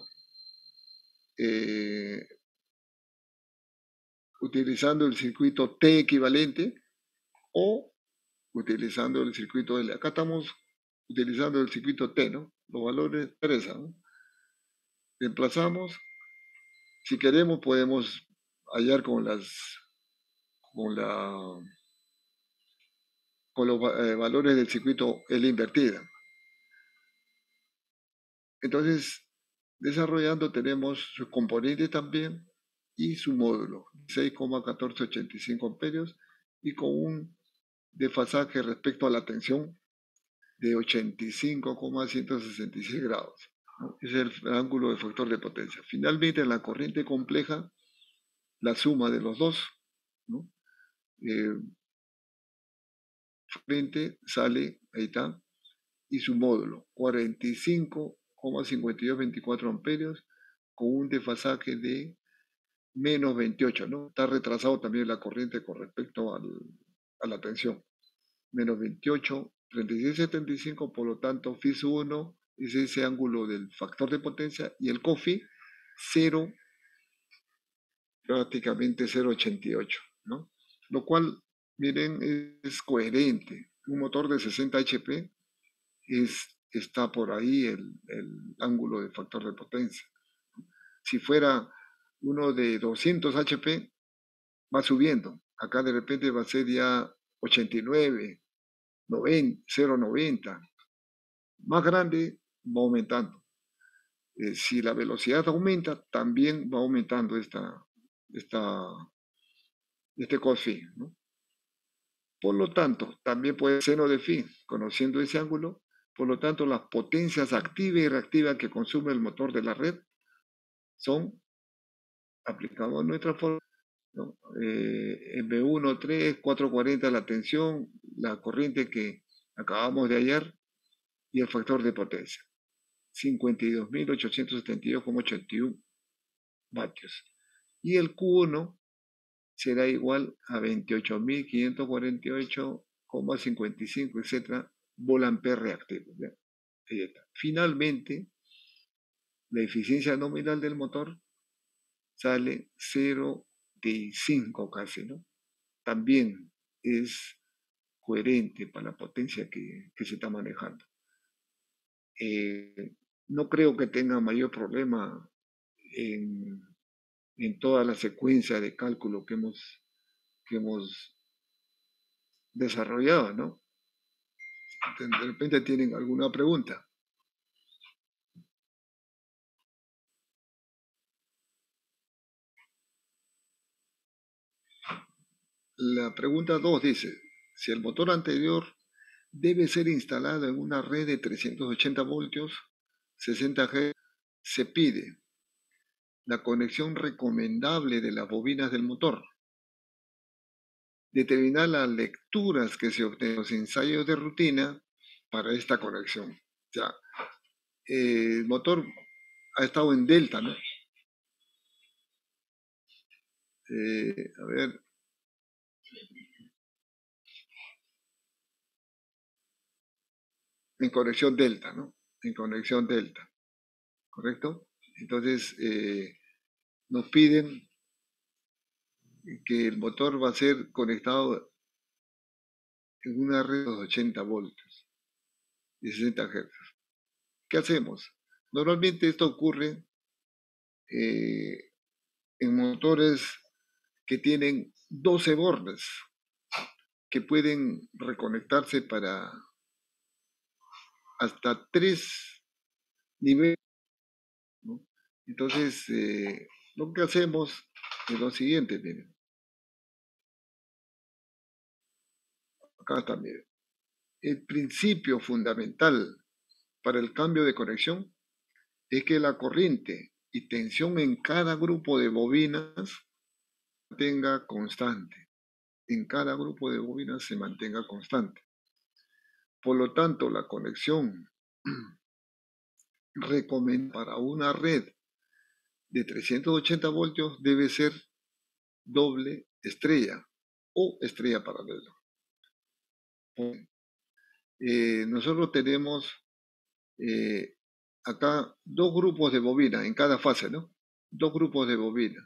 utilizando el circuito T equivalente o utilizando el circuito L. Acá estamos utilizando el circuito T, ¿no? Los valores interesan, ¿no? Reemplazamos. Si queremos podemos hallar con los valores del circuito L invertida. Entonces, desarrollando tenemos sus componentes también y su módulo, 6,1485 amperios y con un desfasaje respecto a la tensión de 85,166 grados, ¿no? Ese es el ángulo de factor de potencia. Finalmente, en la corriente compleja, la suma de los dos, ¿no? Frente sale, ahí está, y su módulo, 45,5224 amperios, con un desfasaje de menos 28, ¿no? Está retrasado también la corriente con respecto a la tensión. Menos 28 3675, por lo tanto, FIS 1 es ese ángulo del factor de potencia y el COFI 0, prácticamente 0,88, ¿no? Lo cual, miren, es coherente. Un motor de 60 HP está por ahí el ángulo de factor de potencia. Si fuera uno de 200 HP, va subiendo. Acá de repente va a ser ya 89, 90, 0,90. Más grande, va aumentando. Si la velocidad aumenta, también va aumentando este cosfi, ¿no? Por lo tanto, también puede ser seno de phi, conociendo ese ángulo. Por lo tanto, las potencias activa y reactiva que consume el motor de la red son aplicados en nuestra forma, ¿no? M1, 3, 440 la tensión, la corriente que acabamos de hallar y el factor de potencia. 52.872,81 vatios. Y el Q1 será igual a 28.548,55, etcétera, volampere reactivo. ¿Ya? Ahí está. Finalmente, la eficiencia nominal del motor sale 0,5 casi, ¿no? También es coherente para la potencia que se está manejando. No creo que tenga mayor problema en toda la secuencia de cálculo que hemos desarrollado, ¿no? De repente tienen alguna pregunta. La pregunta 2 dice, si el motor anterior debe ser instalado en una red de 380 voltios, 60 Hz, se pide la conexión recomendable de las bobinas del motor, determinar las lecturas que se obtienen en los ensayos de rutina para esta conexión. O sea, el motor ha estado en delta, ¿no? A ver. En conexión delta, ¿no? En conexión delta, ¿correcto? Entonces, nos piden que el motor va a ser conectado en una red de 80 voltios y 60 Hz. ¿Qué hacemos? Normalmente esto ocurre en motores que tienen 12 bornes que pueden reconectarse para hasta 3 niveles, ¿no? Entonces, lo que hacemos es lo siguiente, miren. Acá está, miren. El principio fundamental para el cambio de conexión es que la corriente y tensión en cada grupo de bobinas se mantenga constante. En cada grupo de bobinas se mantenga constante. Por lo tanto, la conexión recomendada para una red de 380 voltios debe ser doble estrella o estrella paralela. Nosotros tenemos acá 2 grupos de bobina en cada fase, ¿no? 2 grupos de bobina.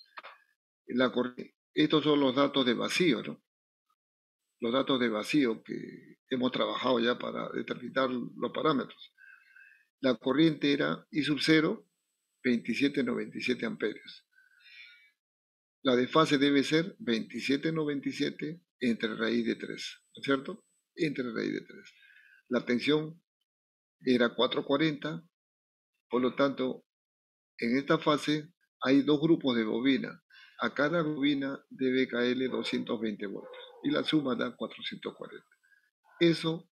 Estos son los datos de vacío, ¿no? Los datos de vacío que hemos trabajado ya para determinar los parámetros. La corriente era I sub 0, 2797 amperios. La de fase debe ser 2797 entre raíz de 3, ¿no es cierto? Entre raíz de 3. La tensión era 440, por lo tanto, en esta fase hay 2 grupos de bobina. A cada bobina debe caerle 220 voltios y la suma da 440. Eso,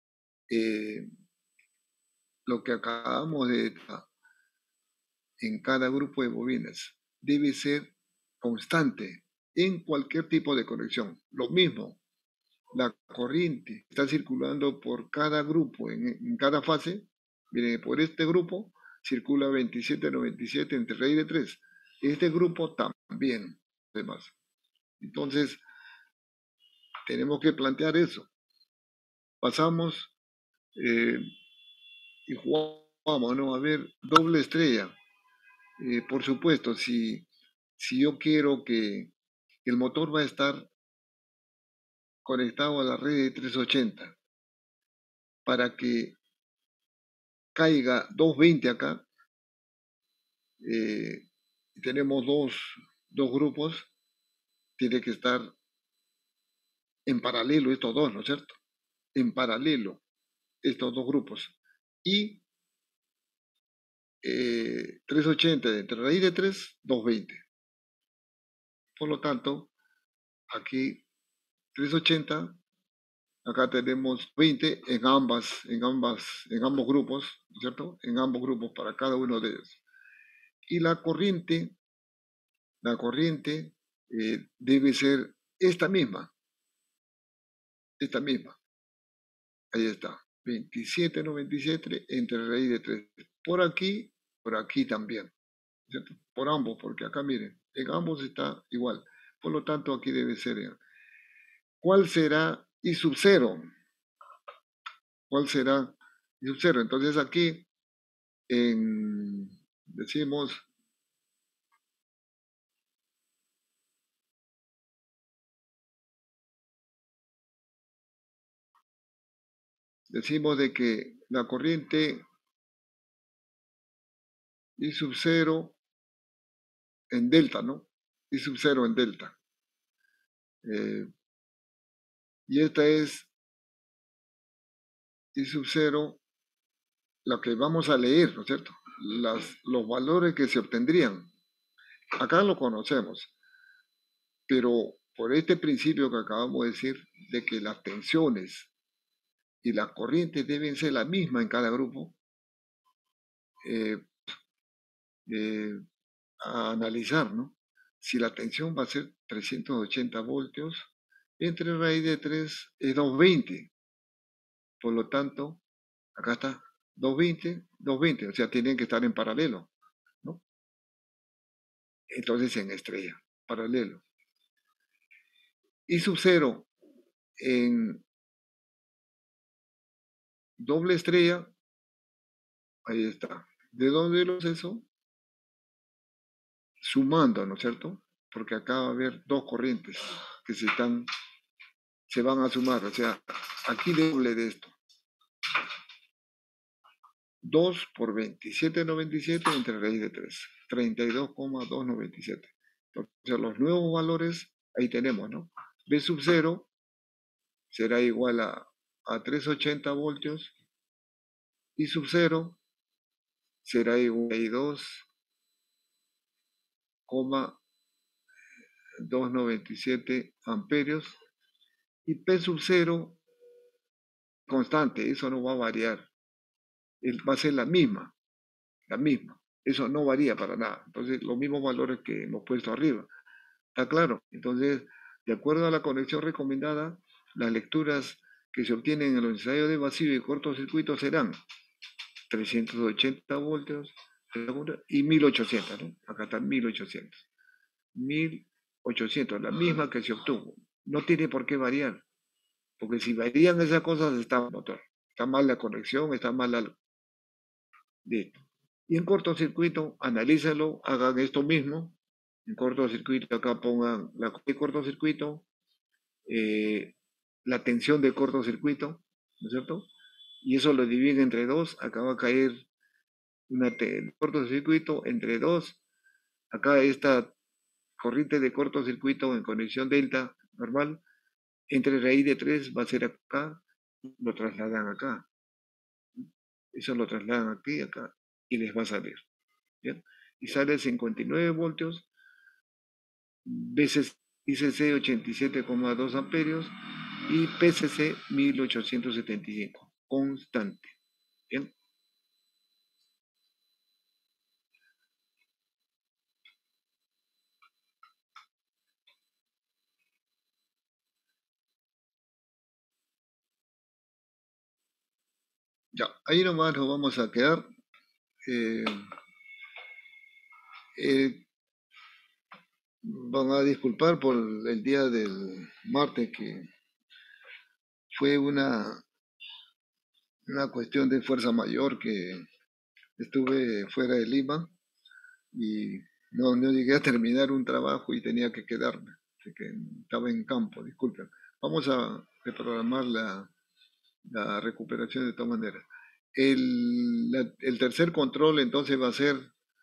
lo que acabamos de en cada grupo de bobinas, debe ser constante en cualquier tipo de conexión. Lo mismo, la corriente está circulando por cada grupo, en cada fase. Miren, por este grupo circula 2797 entre raíz de 3. Este grupo también, además. Entonces, tenemos que plantear eso. Pasamos y jugamos, ¿no? A ver, doble estrella. Por supuesto, si yo quiero que el motor va a estar conectado a la red de 380 para que caiga 220 acá, tenemos dos grupos, tiene que estar en paralelo estos dos, ¿no es cierto? En paralelo estos dos grupos. Y 380 entre raíz de 3, 220. Por lo tanto, aquí 380, acá tenemos 20 en ambos grupos, ¿no es cierto? En ambos grupos para cada uno de ellos. Y la corriente debe ser esta misma. Ahí está. 27,97 entre raíz de 3. Por aquí también, ¿cierto? Por ambos, porque acá miren, en ambos está igual. Por lo tanto, aquí debe ser. ¿Cuál será I sub 0? ¿Cuál será I sub 0? Entonces aquí decimos de que la corriente I sub 0 en delta, ¿no? I sub 0 en delta. Y esta es I sub 0, la que vamos a leer, ¿no es cierto? Los valores que se obtendrían. Acá lo conocemos, pero por este principio que acabamos de decir, de que las tensiones y las corrientes deben ser la misma en cada grupo, eh, a analizar, ¿no? Si la tensión va a ser 380 voltios, entre raíz de 3 es 220. Por lo tanto, acá está 220, o sea, tienen que estar en paralelo, ¿no? Entonces en estrella, paralelo. Y sub 0 en doble estrella, ahí está. ¿De dónde los eso? Sumando, ¿no es cierto? Porque acá va a haber dos corrientes que se van a sumar, o sea, aquí doble de esto. 2 por 27,97 entre raíz de 3, 32,297. Entonces, los nuevos valores, ahí tenemos, ¿no? B sub 0 será igual a 380 voltios y sub 0 será igual a 2,297 amperios y P sub 0 constante, eso no va a variar, va a ser la misma, eso no varía para nada. Entonces, los mismos valores que hemos puesto arriba. ¿Está claro? Entonces, de acuerdo a la conexión recomendada, las lecturas que se obtienen en los ensayos de vacío y cortocircuito serán 380 voltios y 1800, ¿no? Acá está 1800. 1800, la misma que se obtuvo. No tiene por qué variar, porque si varían esas cosas está el motor. Está mal la conexión, está mal algo. Listo. Y en cortocircuito, analízalo, hagan esto mismo. En cortocircuito, acá pongan la de cortocircuito, la tensión de cortocircuito, ¿no es cierto? Y eso lo dividen entre dos, acá va a caer cortocircuito entre dos, acá esta corriente de cortocircuito en conexión delta normal, entre raíz de 3 va a ser acá, lo trasladan acá, eso lo trasladan aquí, acá, y les va a salir, ¿bien? Y sale 59 voltios, veces ICC 87,2 amperios y PCC 1875, constante. Bien. Ya, ahí nomás nos vamos a quedar. Eh, eh, Van a disculpar por el día del martes que fue una una cuestión de fuerza mayor que estuve fuera de Lima y no llegué a terminar un trabajo y tenía que quedarme. Así que estaba en campo, disculpen. Vamos a reprogramar la recuperación de todas maneras. El tercer control entonces va a ser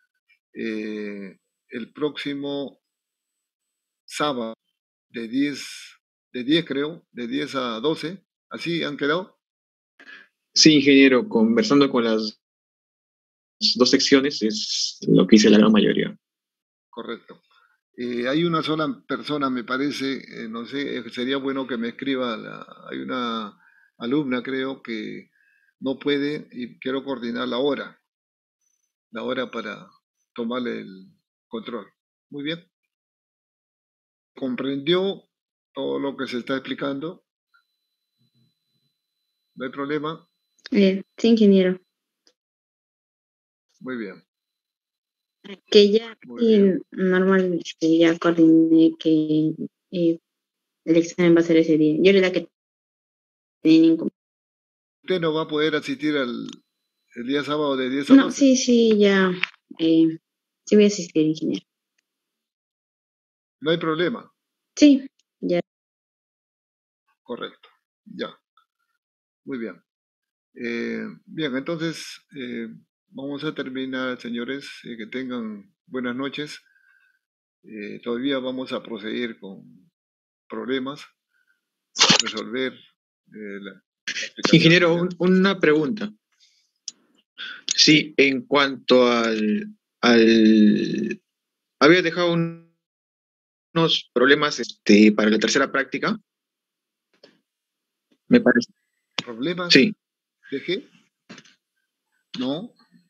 el próximo sábado de 10 creo, de 10 a 12. ¿Así han quedado? Sí, ingeniero, conversando con las dos secciones es lo que hice la gran mayoría. Correcto. Hay una sola persona, me parece, no sé, sería bueno que me escriba, hay una alumna, creo, que no puede y quiero coordinar la hora para tomarle el control. Muy bien. ¿Comprendió todo lo que se está explicando? ¿No hay problema? Sí, ingeniero. Muy bien, Que ya muy bien. normal, ya coordiné que el examen va a ser ese día. Yo era la que tenía ningún. ¿Usted no va a poder asistir el día sábado de 10 a No, 12? sí, ya. Sí voy a asistir, ingeniero. No hay problema. Sí, ya. Correcto. Ya. Muy bien. Bien, entonces vamos a terminar, señores. Que tengan buenas noches. Todavía vamos a proceder con problemas, resolver la explicación. Ingeniero, ¿Ya? una pregunta. Sí, en cuanto al había dejado unos problemas para la tercera práctica, me parece. ¿Problemas? Sí. ¿Dejé? No,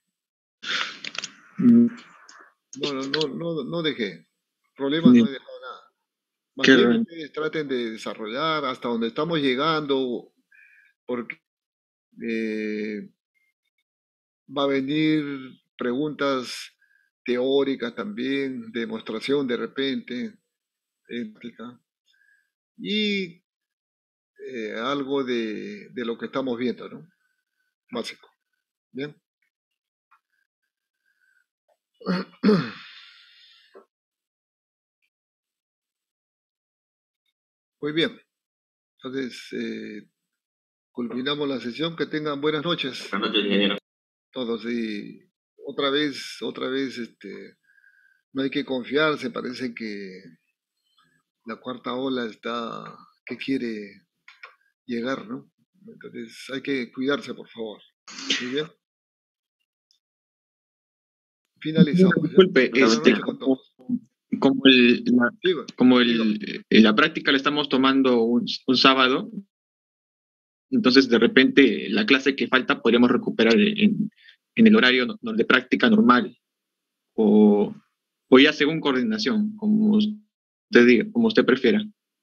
Mm, no dejé. Problemas no he dejado nada. Más qué bien raro. ustedes traten de desarrollar hasta donde estamos llegando, porque eh, va a venir preguntas teóricas también, demostración de repente, ética, y algo de lo que estamos viendo, ¿no? Básico. Bien. Muy bien. Entonces, culminamos la sesión. Que tengan buenas noches Buenas noches, ingeniero. todos. Y otra vez, no hay que confiarse. Parece que la cuarta ola está que quiere llegar, ¿no? Entonces hay que cuidarse, por favor. Muy bien. Finalizamos, ¿ya? Disculpe, Buenas noches con todos. como, Digo, como dígame. la práctica la estamos tomando un sábado, entonces de repente la clase que falta podríamos recuperar en el horario de práctica normal o ya según coordinación, como usted diga, como usted prefiera.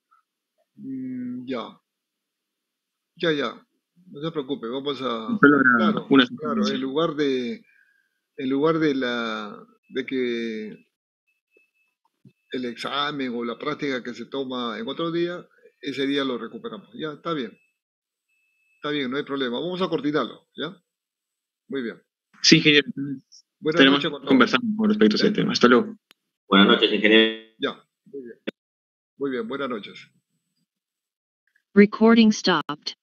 Ya, ya. No se preocupe, vamos a. Solo era Claro, una claro, sugerencia. en lugar de que el examen o la práctica que se toma en otro día, ese día lo recuperamos. Ya, está bien, no hay problema. Vamos a coordinarlo, ¿ya? Muy bien. Sí, ingeniero, Buenas estaremos noches con todos. conversando con respecto a ese ¿Eh? tema. Hasta luego. Buenas noches, ingeniero. Ya, muy bien. Muy bien, buenas noches. Recording stopped.